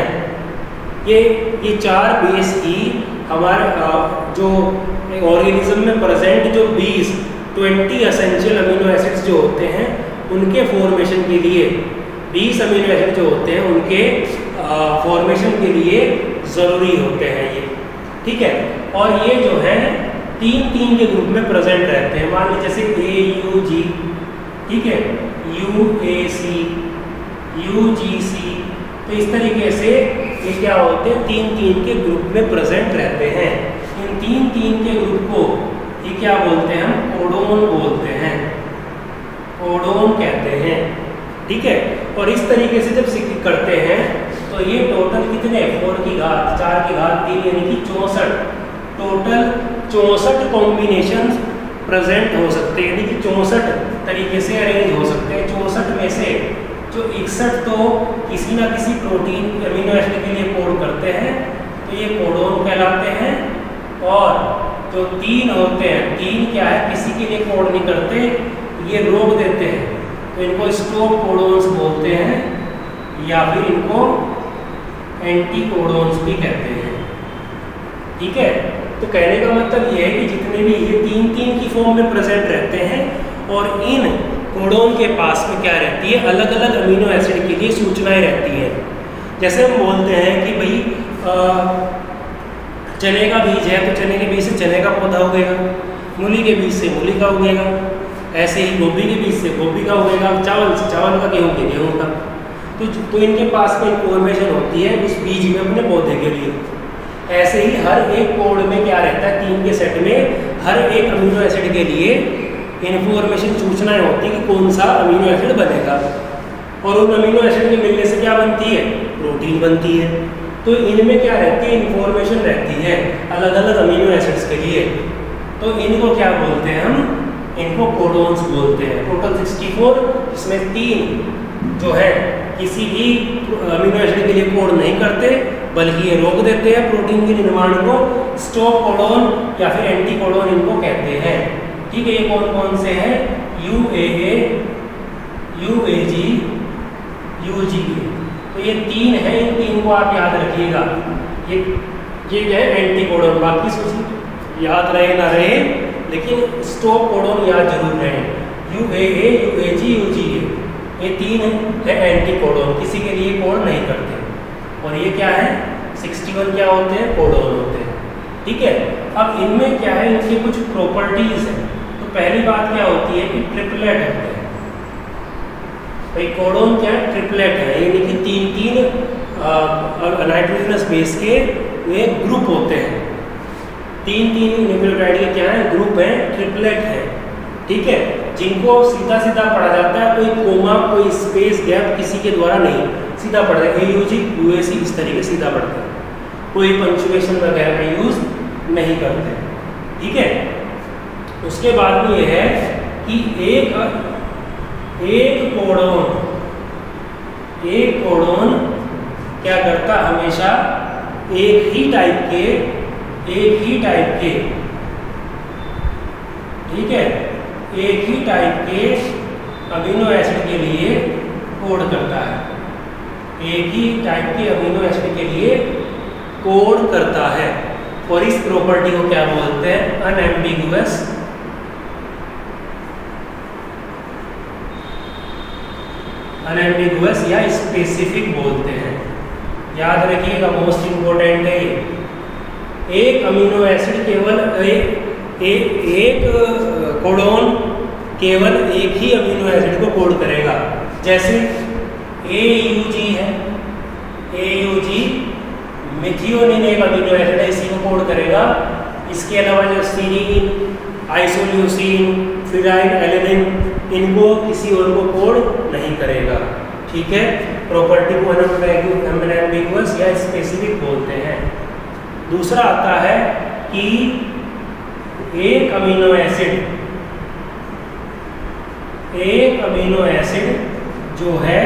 ये चार बेस की हमारे जो ऑर्गेनिज्म में प्रेजेंट जो 20 एसेंशियल अमीनो एसिड्स जो होते हैं उनके फॉर्मेशन के लिए 20 अमीनो एसिड जो होते हैं उनके फॉर्मेशन के लिए ज़रूरी होते हैं ये, ठीक है। और ये जो है 3 के ग्रुप में प्रेजेंट रहते हैं। मान लीजिए जैसे AUG, ठीक है, UAC, UGC, तो इस तरीके से ये क्या होते हैं 3 के ग्रुप में प्रेजेंट रहते हैं। इन 3 के ग्रुप को ये क्या बोलते हैं, हम कोडोन बोलते हैं, कोडोन कहते हैं, ठीक है। और इस तरीके से जब करते हैं तो ये टोटल कितने 4 की घात 4 की घात 3 यानी कि 64, टोटल 64 कॉम्बिनेशन प्रेजेंट हो सकते हैं, यानी कि 64 तरीके से अरेंज हो सकते हैं। 64 में से जो 61 तो किसी ना किसी प्रोटीन अमीनो एसिड के लिए कोड करते हैं, तो ये कोडोन कहलाते हैं। और जो 3 होते हैं, 3 क्या है, किसी के लिए कोड नहीं करते, ये रोक देते हैं, तो इनको स्टॉप कोडोन्स बोलते हैं या फिर इनको एंटी कोडोन्स भी कहते हैं, ठीक है। तो कहने का मतलब ये है कि जितने भी ये 3 की फॉर्म में प्रेजेंट रहते हैं और इन कोडोन के पास में क्या रहती है, अलग अलग अमीनो एसिड के लिए सूचनाएं रहती हैं। जैसे हम बोलते हैं कि भाई चने का बीज है तो चने के बीज से चने का पौधा उगेगा, मूली के बीज से मूली का उगेगा, ऐसे ही गोभी के बीज से गोभी का उगेगा, चावल से चावल का, गेहूँ के गेहूँ का। तो इनके पास में इंफॉर्मेशन होती है उस बीज में अपने पौधे के लिए। ऐसे ही हर एक कोड में क्या रहता है, 3 के सेट में हर एक अमीनो एसिड के लिए इंफॉर्मेशन सूचनाएं होती है कि कौन सा अमीनो एसिड बनेगा, और उन अमीनो एसिड के मिलने से क्या बनती है, प्रोटीन बनती है। तो इनमें क्या रहती है, इंफॉर्मेशन रहती है अलग अलग अमीनो एसिड्स के लिए। तो इनको क्या बोलते हैं, हम इनको कोडोन्स बोलते हैं। टोटल 64, इसमें 3 जो है किसी भी अमीनो एसिड के लिए कोड नहीं करते, बल्कि ये रोक देते हैं प्रोटीन के निर्माण को। स्टॉप कोडोन या फिर एंटी कोडोन इनको कहते हैं, ठीक है। ये कौन कौन से हैं, UAA, UAG, UGA, तो ये 3 है। इन 3 को आप याद रखिएगा। ये है एंटी कोडोन, बाकी सोचिए याद रहे ना रहे, लेकिन स्टॉप कोडोन याद जरूर रहे। UAA, UAG, UGA, ये 3 है एंटी कोडोन, किसी के लिए कोड नहीं करते। और ये क्या है, 61 क्या होते हैं, कोडोन होते हैं, ठीक है। अब इनमें क्या है, इनकी कुछ प्रॉपर्टीज हैं। तो पहली बात क्या होती है कि ट्रिपलेट होते हैं। भाई कोडोन क्या है, ट्रिपलेट है, यानी कि 3 नाइट्रोजनस बेस के वे ग्रुप होते हैं। 3 न्यूक्लियोटाइड के क्या है, ग्रुप है, ट्रिपलेट है, ठीक है, जिनको सीधा सीधा पढ़ा जाता है, कोई कोमा कोई स्पेस गैप किसी के द्वारा नहीं, सीधा पढ़ते हैं AUG UAC इस तरीके सीधा पढ़ते हैं, कोई पंक्चुएशन वगैरह का यूज नहीं करते। ठीक है, उसके बाद में यह है कि एक कोडोन क्या करता, हमेशा एक ही टाइप के ठीक है, एक ही टाइप के अमीनो एसिड के लिए कोड करता है, एक ही टाइप के अमीनो एसिड के लिए कोड करता है। और इस प्रॉपर्टी को क्या बोलते हैं, अनएम्बिगुअस या स्पेसिफिक बोलते हैं। याद रखिएगा, मोस्ट इंपोर्टेंट है ये। एक अमीनो एसिड केवल एक कोडोन केवल एक ही अमीनो एसिड को कोड करेगा। जैसे AUG है, AUG मिथियोनिन एक अमीनो एसिड है, इसी को कोड करेगा। इसके अलावा जो सीरीन, आइसोल्यूसिन, फिनाइल एलेनिन, इनको किसी और को कोड नहीं करेगा। ठीक है, प्रॉपर्टी को अनएम्बिगुअस या स्पेसिफिक बोलते हैं। दूसरा आता है कि एक अमीनो एसिड जो है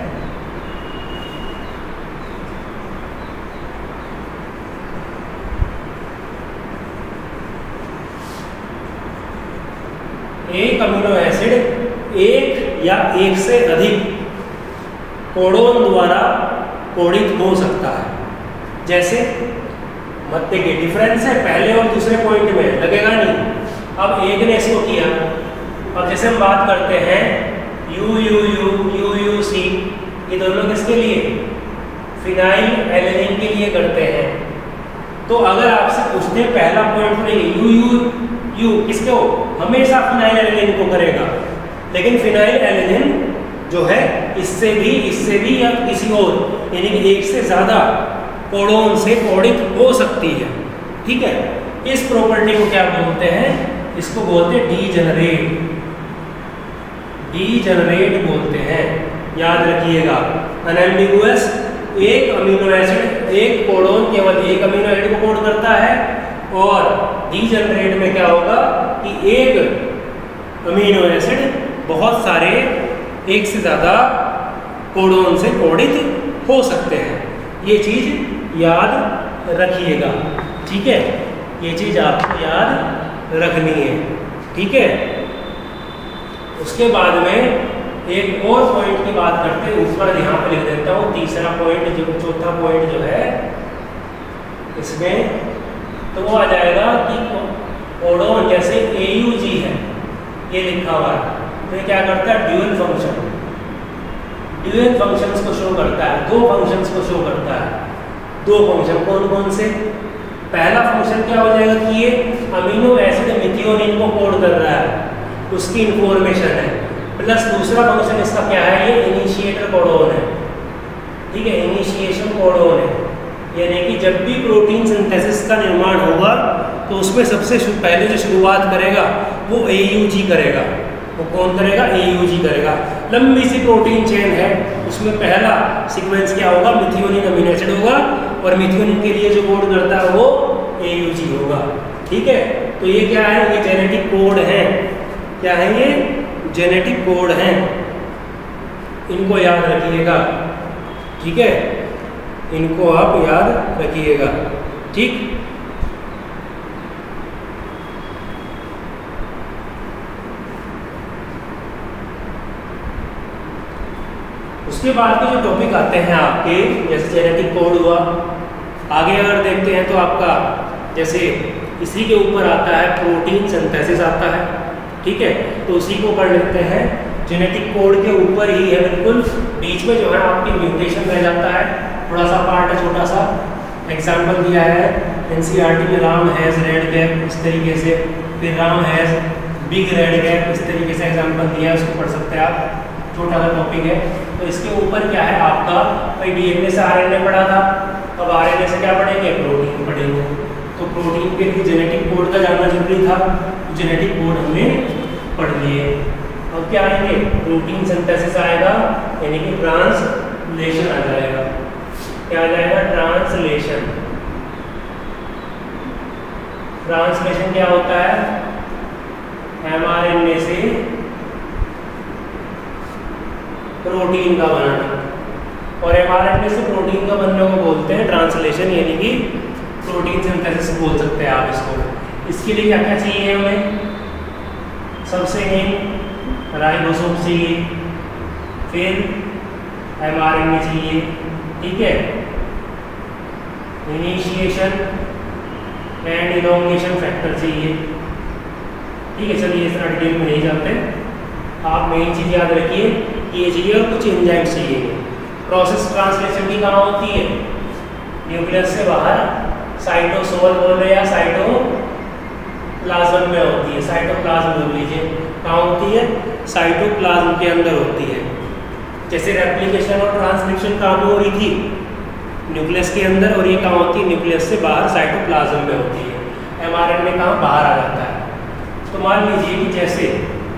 एक अमीनो एसिड एक या एक से अधिक कोडोन द्वारा कोडित हो सकता है। जैसे मत देखिए, डिफरेंस है पहले और दूसरे पॉइंट में, लगेगा नहीं। अब एक ने इसको किया, अब जैसे हम बात करते हैं UUC, ये दोनों किसके लिए, फिनाइल एलेनिन के लिए करते हैं। तो अगर आपसे पूछते हैं पहला पॉइंट नहीं, UU किसके हो, हमेशा फिनाइल एलेनिन को करेगा। लेकिन फिनाइल एलेनिन जो है इससे भी या किसी और, यानी कि एक से ज़्यादा कोडोन से कोडित हो सकती है। ठीक है, इस प्रॉपर्टी को क्या बोलते हैं, इसको बोलते हैं डीजनरेट बोलते हैं। याद रखिएगा, अनएम्बिगुअस एक अमीनो एसिड, एक कोडोन केवल एक अमीनो एसिड को कोड करता है, और डीजनरेट में क्या होगा कि एक अमीनो एसिड बहुत सारे एक से ज़्यादा कोडोन से कोडित हो सकते हैं। ये चीज़ याद रखिएगा। ठीक है, ये चीज़ आपको याद रखनी है। ठीक है, उसके बाद में एक और पॉइंट की बात करते हैं, ऊपर यहाँ पे लिख देता हूँ। तीसरा पॉइंट जो, चौथा पॉइंट जो है इसमें, तो वो आ जाएगा कि कोडोन जैसे AUG है, ये लिखा हुआ है, तो ये क्या करता है, ड्यूअल फंक्शंस को शो करता है, दो फंक्शंस को शो करता है। दो फंक्शन कौन कौन से, पहला फंक्शन क्या हो जाएगा कि ये अमीनो एसिड मिथियोनिन को कोड कर रहा है, उसकी इंफॉर्मेशन है, प्लस दूसरा फंक्शन इसका क्या है, ये इनिशिएटर कोडोन है। ठीक है, इनिशिएशन कोडोन है, यानी कि जब भी प्रोटीन सिंथेसिस का निर्माण होगा तो उसमें सबसे पहले जो शुरुआत करेगा वो AUG करेगा। वो कौन करेगा, AUG करेगा। लंबी सी प्रोटीन चेन है, उसमें पहला सीक्वेंस क्या होगा, मिथियोनिन अमीनो एसिड होगा, और मिथियोनिन के लिए जो कोड करता है वो AUG होगा। ठीक है, तो ये क्या है, ये जेनेटिक कोड है। क्या है ये, जेनेटिक कोड है, इनको याद रखिएगा। ठीक है, इनको आप याद रखिएगा। ठीक, उसके बाद के जो टॉपिक आते हैं आपके, जैसे जेनेटिक कोड हुआ, आगे अगर देखते हैं तो आपका जैसे इसी के ऊपर आता है प्रोटीन सिंथेसिस आता है। ठीक है, तो उसी को पढ़ लेते हैं। जेनेटिक कोड के ऊपर ही है बिल्कुल, बीच में जो है आपकी म्यूटेशन रह जाता है, थोड़ा सा पार्ट है, छोटा सा। एग्जाम्पल दिया है NCERT में, राम हैज़ रेड गैप, इस तरीके से, फिर Ram has big red gap, इस तरीके से एग्जाम्पल दिया है, उसको पढ़ सकते हैं आप, छोटा सा टॉपिक है। तो इसके ऊपर क्या है आपका, भाई DNA से RNA पढ़ा था, अब RNA से क्या पढ़ेंगे, प्रोटीन पढ़ेंगे। तो प्रोटीन के लिए जेनेटिक कोड का जानना जरूरी था, जेनेटिक कोड हमने पढ़ लिए। अब क्या आएंगे, प्रोटीन सिंथेसिस आएगा, यानी कि ट्रांसलेशन आ जाएगा। क्या आ जाएगा, ट्रांसलेशन। ट्रांसलेशन क्या होता है, mRNA से प्रोटीन का बनना, और mRNA से प्रोटीन का बनने को बोलते हैं ट्रांसलेशन, यानी कि प्रोटीन सिंथेसिस बोल सकते हैं आप इसको। इसके लिए क्या क्या चाहिए हमें, सबसे मेन राइबोसोम चाहिए, फिर mRNA चाहिए, ठीक है, इनिशिएशन एंड इलोंगेशन फैक्टर चाहिए, ठीक है। चलिए इतना डिटेल में नहीं जाते, आप मेन चीज़ याद रखिए कि ये चाहिए और कुछ एंजाइम चाहिए। प्रोसेस ट्रांसलेशन की कहाँ होती है, न्यूक्लियस से बाहर साइटोसोल बोल रहे हैं या साइटोप्लाज्म में होती है, साइटोप्लाज्म बोल लीजिए, कहाँ होती है, साइटोप्लाज्म के अंदर होती है। जैसे रेप्लिकेशन और ट्रांसक्रिप्शन कहाँ पे हो रही थी, न्यूक्लियस के अंदर, और ये कहाँ होती है, न्यूक्लियस से बाहर साइटोप्लाज्म में होती है। mRNA कहाँ, बाहर आ जाता है। तो मान लीजिए कि जैसे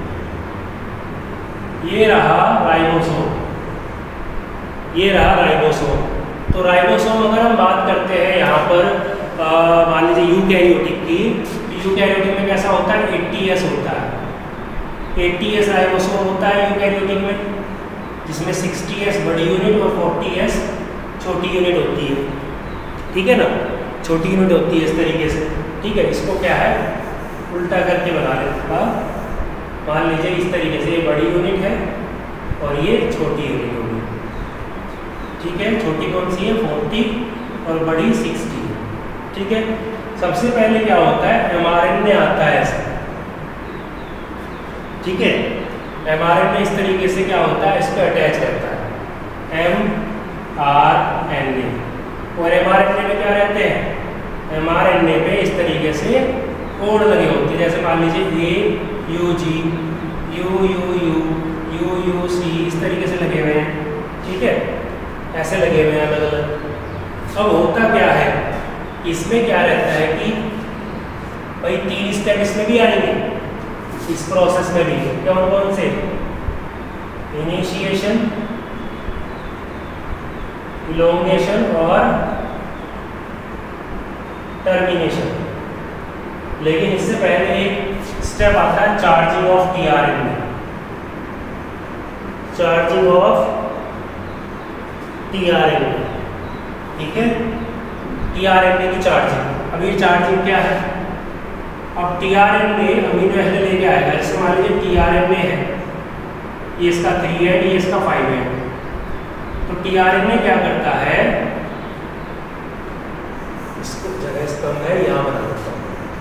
ये रहा राइबोसोम, ये रहा राइबोसोम, तो राइबोसोम अगर हम बात करते हैं यहाँ पर मान लीजिए यूकैरियोटिक की, तो यूकैरियोटिक में कैसा होता है, 80S होता है, 80S राइबोसोम होता है यूकैरियोटिक में, जिसमें 60S बड़ी यूनिट और 40S छोटी यूनिट होती है, ठीक है ना, छोटी यूनिट होती है इस तरीके से, ठीक है। इसको क्या है, उल्टा करके बना लेता, मान लीजिए इस तरीके से, ये बड़ी यूनिट है और ये छोटी यूनिट होगी, ठीक है। छोटी कौन सी है, 40, और बड़ी 60, ठीक है। सबसे पहले क्या होता है, mRNA आता है ऐसे, ठीक है। mRNA इस तरीके से क्या होता है, इसको अटैच करता है, mRNA, और mRNA में क्या रहते हैं, mRNA पे इस तरीके से कोड लगे होते हैं, जैसे मान लीजिए AUG, UUU, UUC, इस तरीके से लगे हुए हैं, ठीक है, ऐसे लगे हुए हैं अलग अलग। अब होता क्या है, इसमें क्या रहता है कि भाई 3 स्टेप इसमें भी आएंगे, इस प्रोसेस में भी, कौन कौन से, इनिशिएशन, इलोंगेशन और टर्मिनेशन। लेकिन इससे पहले एक स्टेप आता है charging of tRNA, charging of tRNA, ठीक है, tRNA की चार्जिंग। अब ये चार्जिंग क्या है, अब tRNA अमीनो एसिड लेके आएगा, जैसे मान लीजिए tRNA है, ये इसका 3 है, ये इसका 5 है, तो tRNA क्या करता है, इसको जगह कम है, यहाँ बना देता हूँ।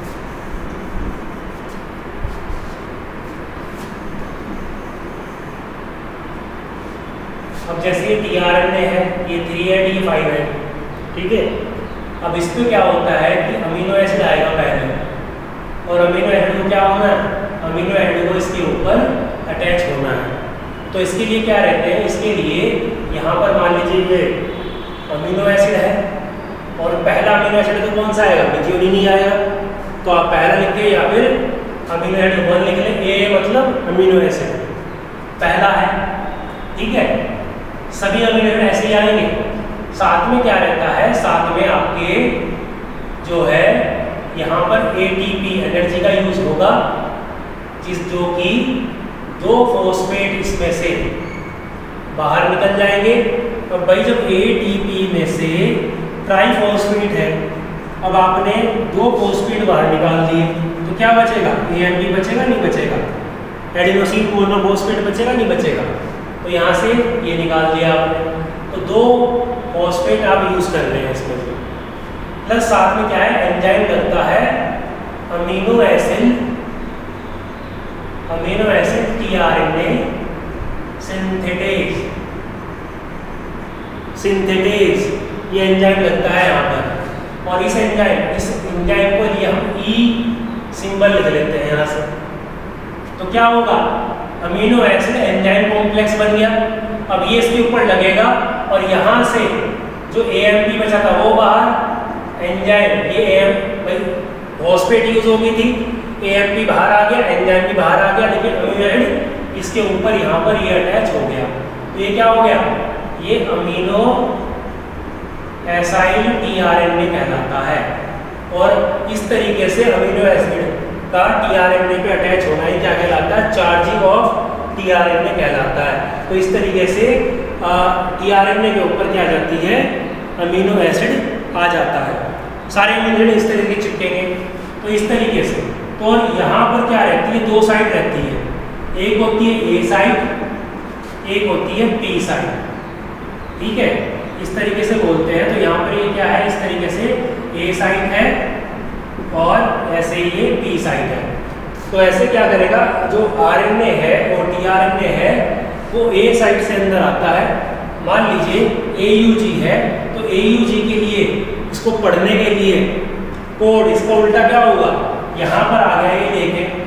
अब जैसे ये tRNA है, ये 3 है, ये 5 है, ठीक है। अब इस पे क्या होता है कि अमीनो एसिड आएगा पहले, और अमीनो एसिड को क्या होना है, अमीनो एसिड को इसके ऊपर अटैच होना है। तो इसके लिए क्या रहते हैं, इसके लिए यहाँ पर मान लीजिए ये अमीनो एसिड है, और पहला अमीनो एसिड तो कौन सा आएगा, मेथिओनिन ही आएगा, तो आप पहला लिखिए या फिर अमीनो एसिड 1 लिख लें, ए मतलब अमीनो एसिड पहला है, ठीक है। सभी अमीनो एसिड ऐसे ही आएंगे। साथ में क्या रहता है, साथ में आपके जो है यहाँ पर ATP एनर्जी का यूज होगा, जो कि 2 फॉस्फेट इसमें से बाहर निकल जाएंगे। अब भाई जब ATP में से ट्राइफॉस्फेट है, अब आपने 2 फॉस्फेट बाहर निकाल दिए, तो क्या बचेगा, AMP बचेगा, नहीं बचेगा, एडिनोसिन मोनोफॉस्फेट बचेगा, नहीं बचेगा, तो यहाँ से ये निकाल दिया आपने, तो 2 फॉस्फेट आप यूज कर रहे हैं इसमें। प्लस साथ में क्या है, एंजाइम लगता है अमीनो एसिड tRNA सिंथेटेज, ये एंजाइम लगता है यहाँ पर, और इस एंजाइम को लिए हम E सिंबल लिख लेते हैं यहाँ से। तो क्या होगा, अमीनो एसिड एंजाइम कॉम्प्लेक्स बन गया। अब ये इसके ऊपर लगेगा, और यहाँ से जो AMP बचा था वो बाहर, एंजाइम ये भाई फॉस्फेट यूज हो गई थी, AMP बाहर आ गया, एंजाइम भी बाहर आ गया, लेकिन अमीनो एसिड इसके ऊपर यहाँ पर ये अटैच हो गया। तो ये क्या हो गया, ये अमीनो एसाइल tRNA कहलाता है। और इस तरीके से अमीनो एसिड का tRNA पे अटैच होना ही क्या कहलाता है, चार्जिंग ऑफ tRNA कहलाता है। तो इस तरीके से tRNA के ऊपर क्या जाती है, अमीनो एसिड आ जाता है। सारे अमीनो एसिड इस तरीके चिपकेंगे। तो इस तरीके से तो यहाँ पर क्या रहती है, दो साइड रहती है, एक होती है A साइड, एक होती है P साइड। ठीक है, इस तरीके से बोलते हैं। तो यहाँ पर ये क्या है, इस तरीके से A साइड है और ऐसे ये P साइड है। तो ऐसे क्या करेगा, जो RNA है और tRNA है वो A साइड से अंदर आता है। मान लीजिए AUG है, तो AUG के लिए इसको पढ़ने के लिए कोड इसका उल्टा क्या होगा, यहाँ पर आ गया, ये देखें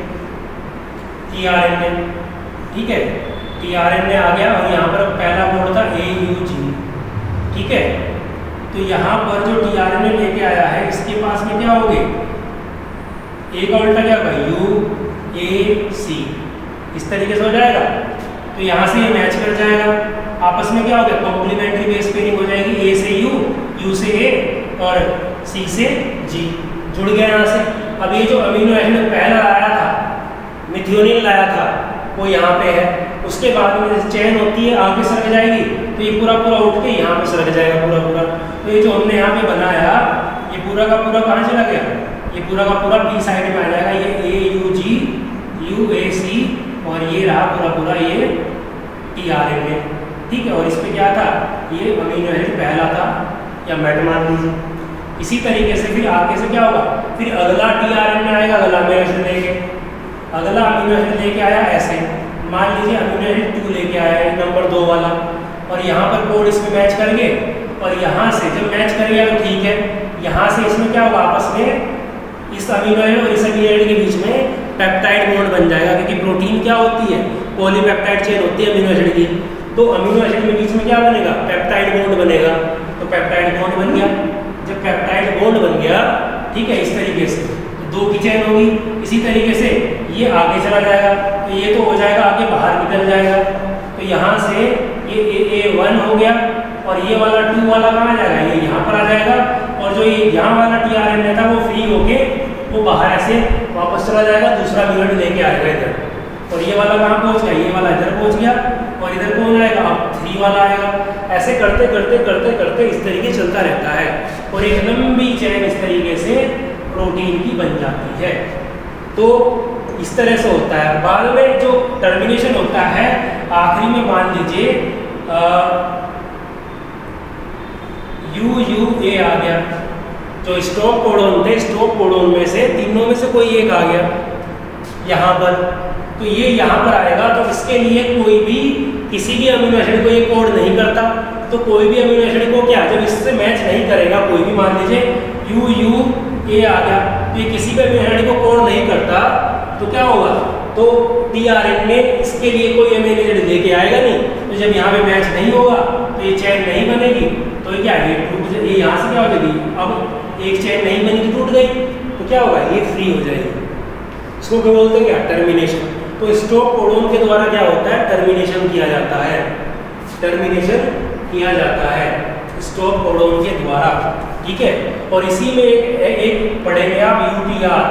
tRNA। ठीक है, tRNA आ गया और यहाँ पर पहला कोड था AUG। ठीक है, तो यहाँ पर जो tRNA लेके आया है इसके पास में क्या हो गए, A का उल्टा क्या होगा, UAC, इस तरीके से हो जाएगा। तो यहाँ से ये मैच कर जाएगा, आपस में क्या हो गया, कॉम्प्लीमेंट्री बेस पेयरिंग हो जाएगी, A से U, U से A और C से G, जुड़ गया यहाँ से। अब ये जो अमीनो एसिड पहला आया था, मिथियोनिन लाया था, वो यहाँ पे है। उसके बाद में जैसे चेन होती है आगे सरक जाएगी, तो ये पूरा पूरा उठ के यहाँ पे सरक जाएगा पूरा पूरा। तो ये जो हमने यहाँ पे बनाया, ये पूरा का पूरा कहाँ चला गया, ये पूरा का पूरा P साइड में आ जाएगा, ये AUG UAC और ये रहा पूरा पूरा ये tRNA। ठीक है, और इस पे क्या था, ये अमीनो एसिड पहला था या मेट मान लीजिए। इसी तरीके से फिर आगे से क्या होगा, फिर अगला tRNA आएगा, अगला अमीनो एसिड लेके, अगला अमीनो एसिड लेके आया ऐसे। मान लीजिए अमीनो एसिड 2 लेके आया है, नंबर 2 वाला, और यहाँ पर कोड इसमें मैच करेंगे और यहाँ से जब मैच करेंगे तो ठीक है, यहाँ से इसमें क्या होगा, आपस में इस अमीनो एसिड और इस अमीनो एसिड के बीच में पेप्टाइड बॉन्ड बन जाएगा, क्योंकि प्रोटीन क्या होती है, पॉलीपेप्टाइड चेन होती है अमीनो एसिड की। तो अमीनो एसिड के बीच में क्या बनेगा, पेप्टाइड बॉन्ड बनेगा। तो पेप्टाइड बॉन्ड बन गया, जब पेप्टाइड बॉन्ड बन गया, ठीक है, इस तरीके से तो 2 की चेन होगी। इसी तरीके से ये आगे चला जाएगा, तो ये तो हो जाएगा आगे बाहर निकल जाएगा। तो यहाँ से ये A1 हो गया और ये वाला 2 वाला कहाँ जाएगा, ये यहाँ पर आ जाएगा। और जो ये यहाँ वाला tRNA था वो फ्री होके वो बाहर ऐसे वापस चला जाएगा, दूसरा मिनट लेके आएगा इधर। और ये वाला कहाँ पहुँच गया, ये वाला इधर पहुँच गया और इधर कौन आएगा, अब 3 वाला आएगा। ऐसे करते करते करते करते इस तरीके चलता रहता है और एक लंबी चेन इस तरीके से प्रोटीन की बन जाती है। तो इस तरह से होता है। बाद में जो टर्मिनेशन होता है आखिरी में, मान लीजिए UUA आ गया, जो स्टॉप कोडोन थे, स्टॉप कोडोन में से तीनों में से कोई एक आ गया यहाँ पर, तो ये यहाँ पर आएगा। तो इसके लिए कोई भी किसी भी अमीनो एसिड को ये कोड नहीं करता। तो कोई भी अमीनो एसिड को क्या, जब इससे मैच नहीं करेगा कोई भी, मान लीजिए UUA आ गया, तो ये किसी भी अमीनो एसिड को कोड नहीं करता, तो क्या होगा, तो tRNA इसके लिए कोई अमीनो एसिड लेके आएगा नहीं। तो जब यहाँ पे मैच नहीं होगा तो ये चेन नहीं बनेगी, तो ये क्या है, ये यहाँ से क्या हो जाएगी, अब एक चेन नहीं बनी तो टूट गई, तो क्या होगा, ये फ्री हो जाएगी। इसको क्या बोलते हैं, क्या, टर्मिनेशन। तो स्टॉप कोडोन के द्वारा क्या होता है, टर्मिनेशन किया जाता है, टर्मिनेशन किया जाता है स्टॉप कोडोन के द्वारा। ठीक है, और इसी में एक पढ़ेंगे आप UTR,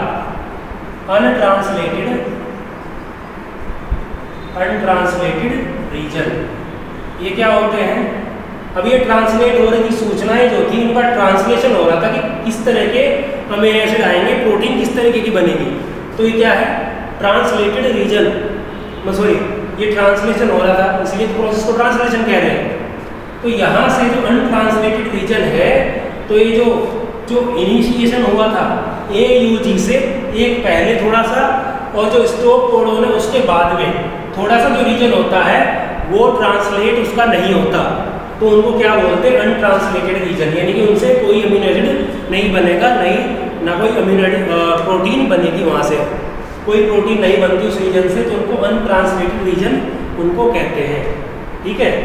अनट्रांसलेटेड रीजन। ये क्या होते हैं, अब ये ट्रांसलेट हो रही थी सूचनाएं जो थी, उनका ट्रांसलेशन हो रहा था कि किस तरह के अमीनो एसिड आएंगे, प्रोटीन किस तरीके की बनेगी। तो ये क्या है, ट्रांसलेटेड रीजन, सॉरी ये ट्रांसलेशन हो रहा था, इसलिए प्रोसेस को ट्रांसलेशन कह रहे हैं। तो यहाँ से जो अनट्रांसलेटेड रीजन है, तो ये जो इनिशिएशन हुआ था AUG से एक पहले थोड़ा सा, और जो स्टॉप कोडोन है उसके बाद में थोड़ा सा जो रीजन होता है वो ट्रांसलेट उसका नहीं होता, तो उनको क्या बोलते हैं, अनट्रांसलेटेड रीजन। यानी कि उनसे कोई अमीनो एसिड नहीं बनेगा, नहीं ना कोई अमीनो एसिड प्रोटीन बनेगी, वहाँ से कोई प्रोटीन नहीं बनती उस रीजन से, तो उनको अनट्रांसलेटेड रीजन उनको कहते हैं। ठीक है,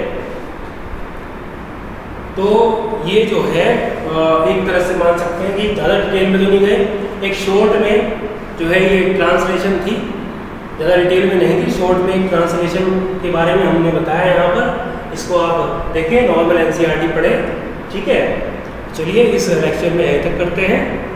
तो ये जो है एक तरह से मान सकते हैं कि ज़्यादा डिटेल में तो नहीं गए, एक शॉर्ट में जो है ये ट्रांसलेशन थी, ज़्यादा डिटेल में नहीं थी, शॉर्ट में एक ट्रांसलेशन के बारे में हमने बताया यहाँ पर। इसको आप देखें, नॉर्मल एनसीईआरटी पढ़े, ठीक है। चलिए इस लेक्चर में यहीं तक करते हैं।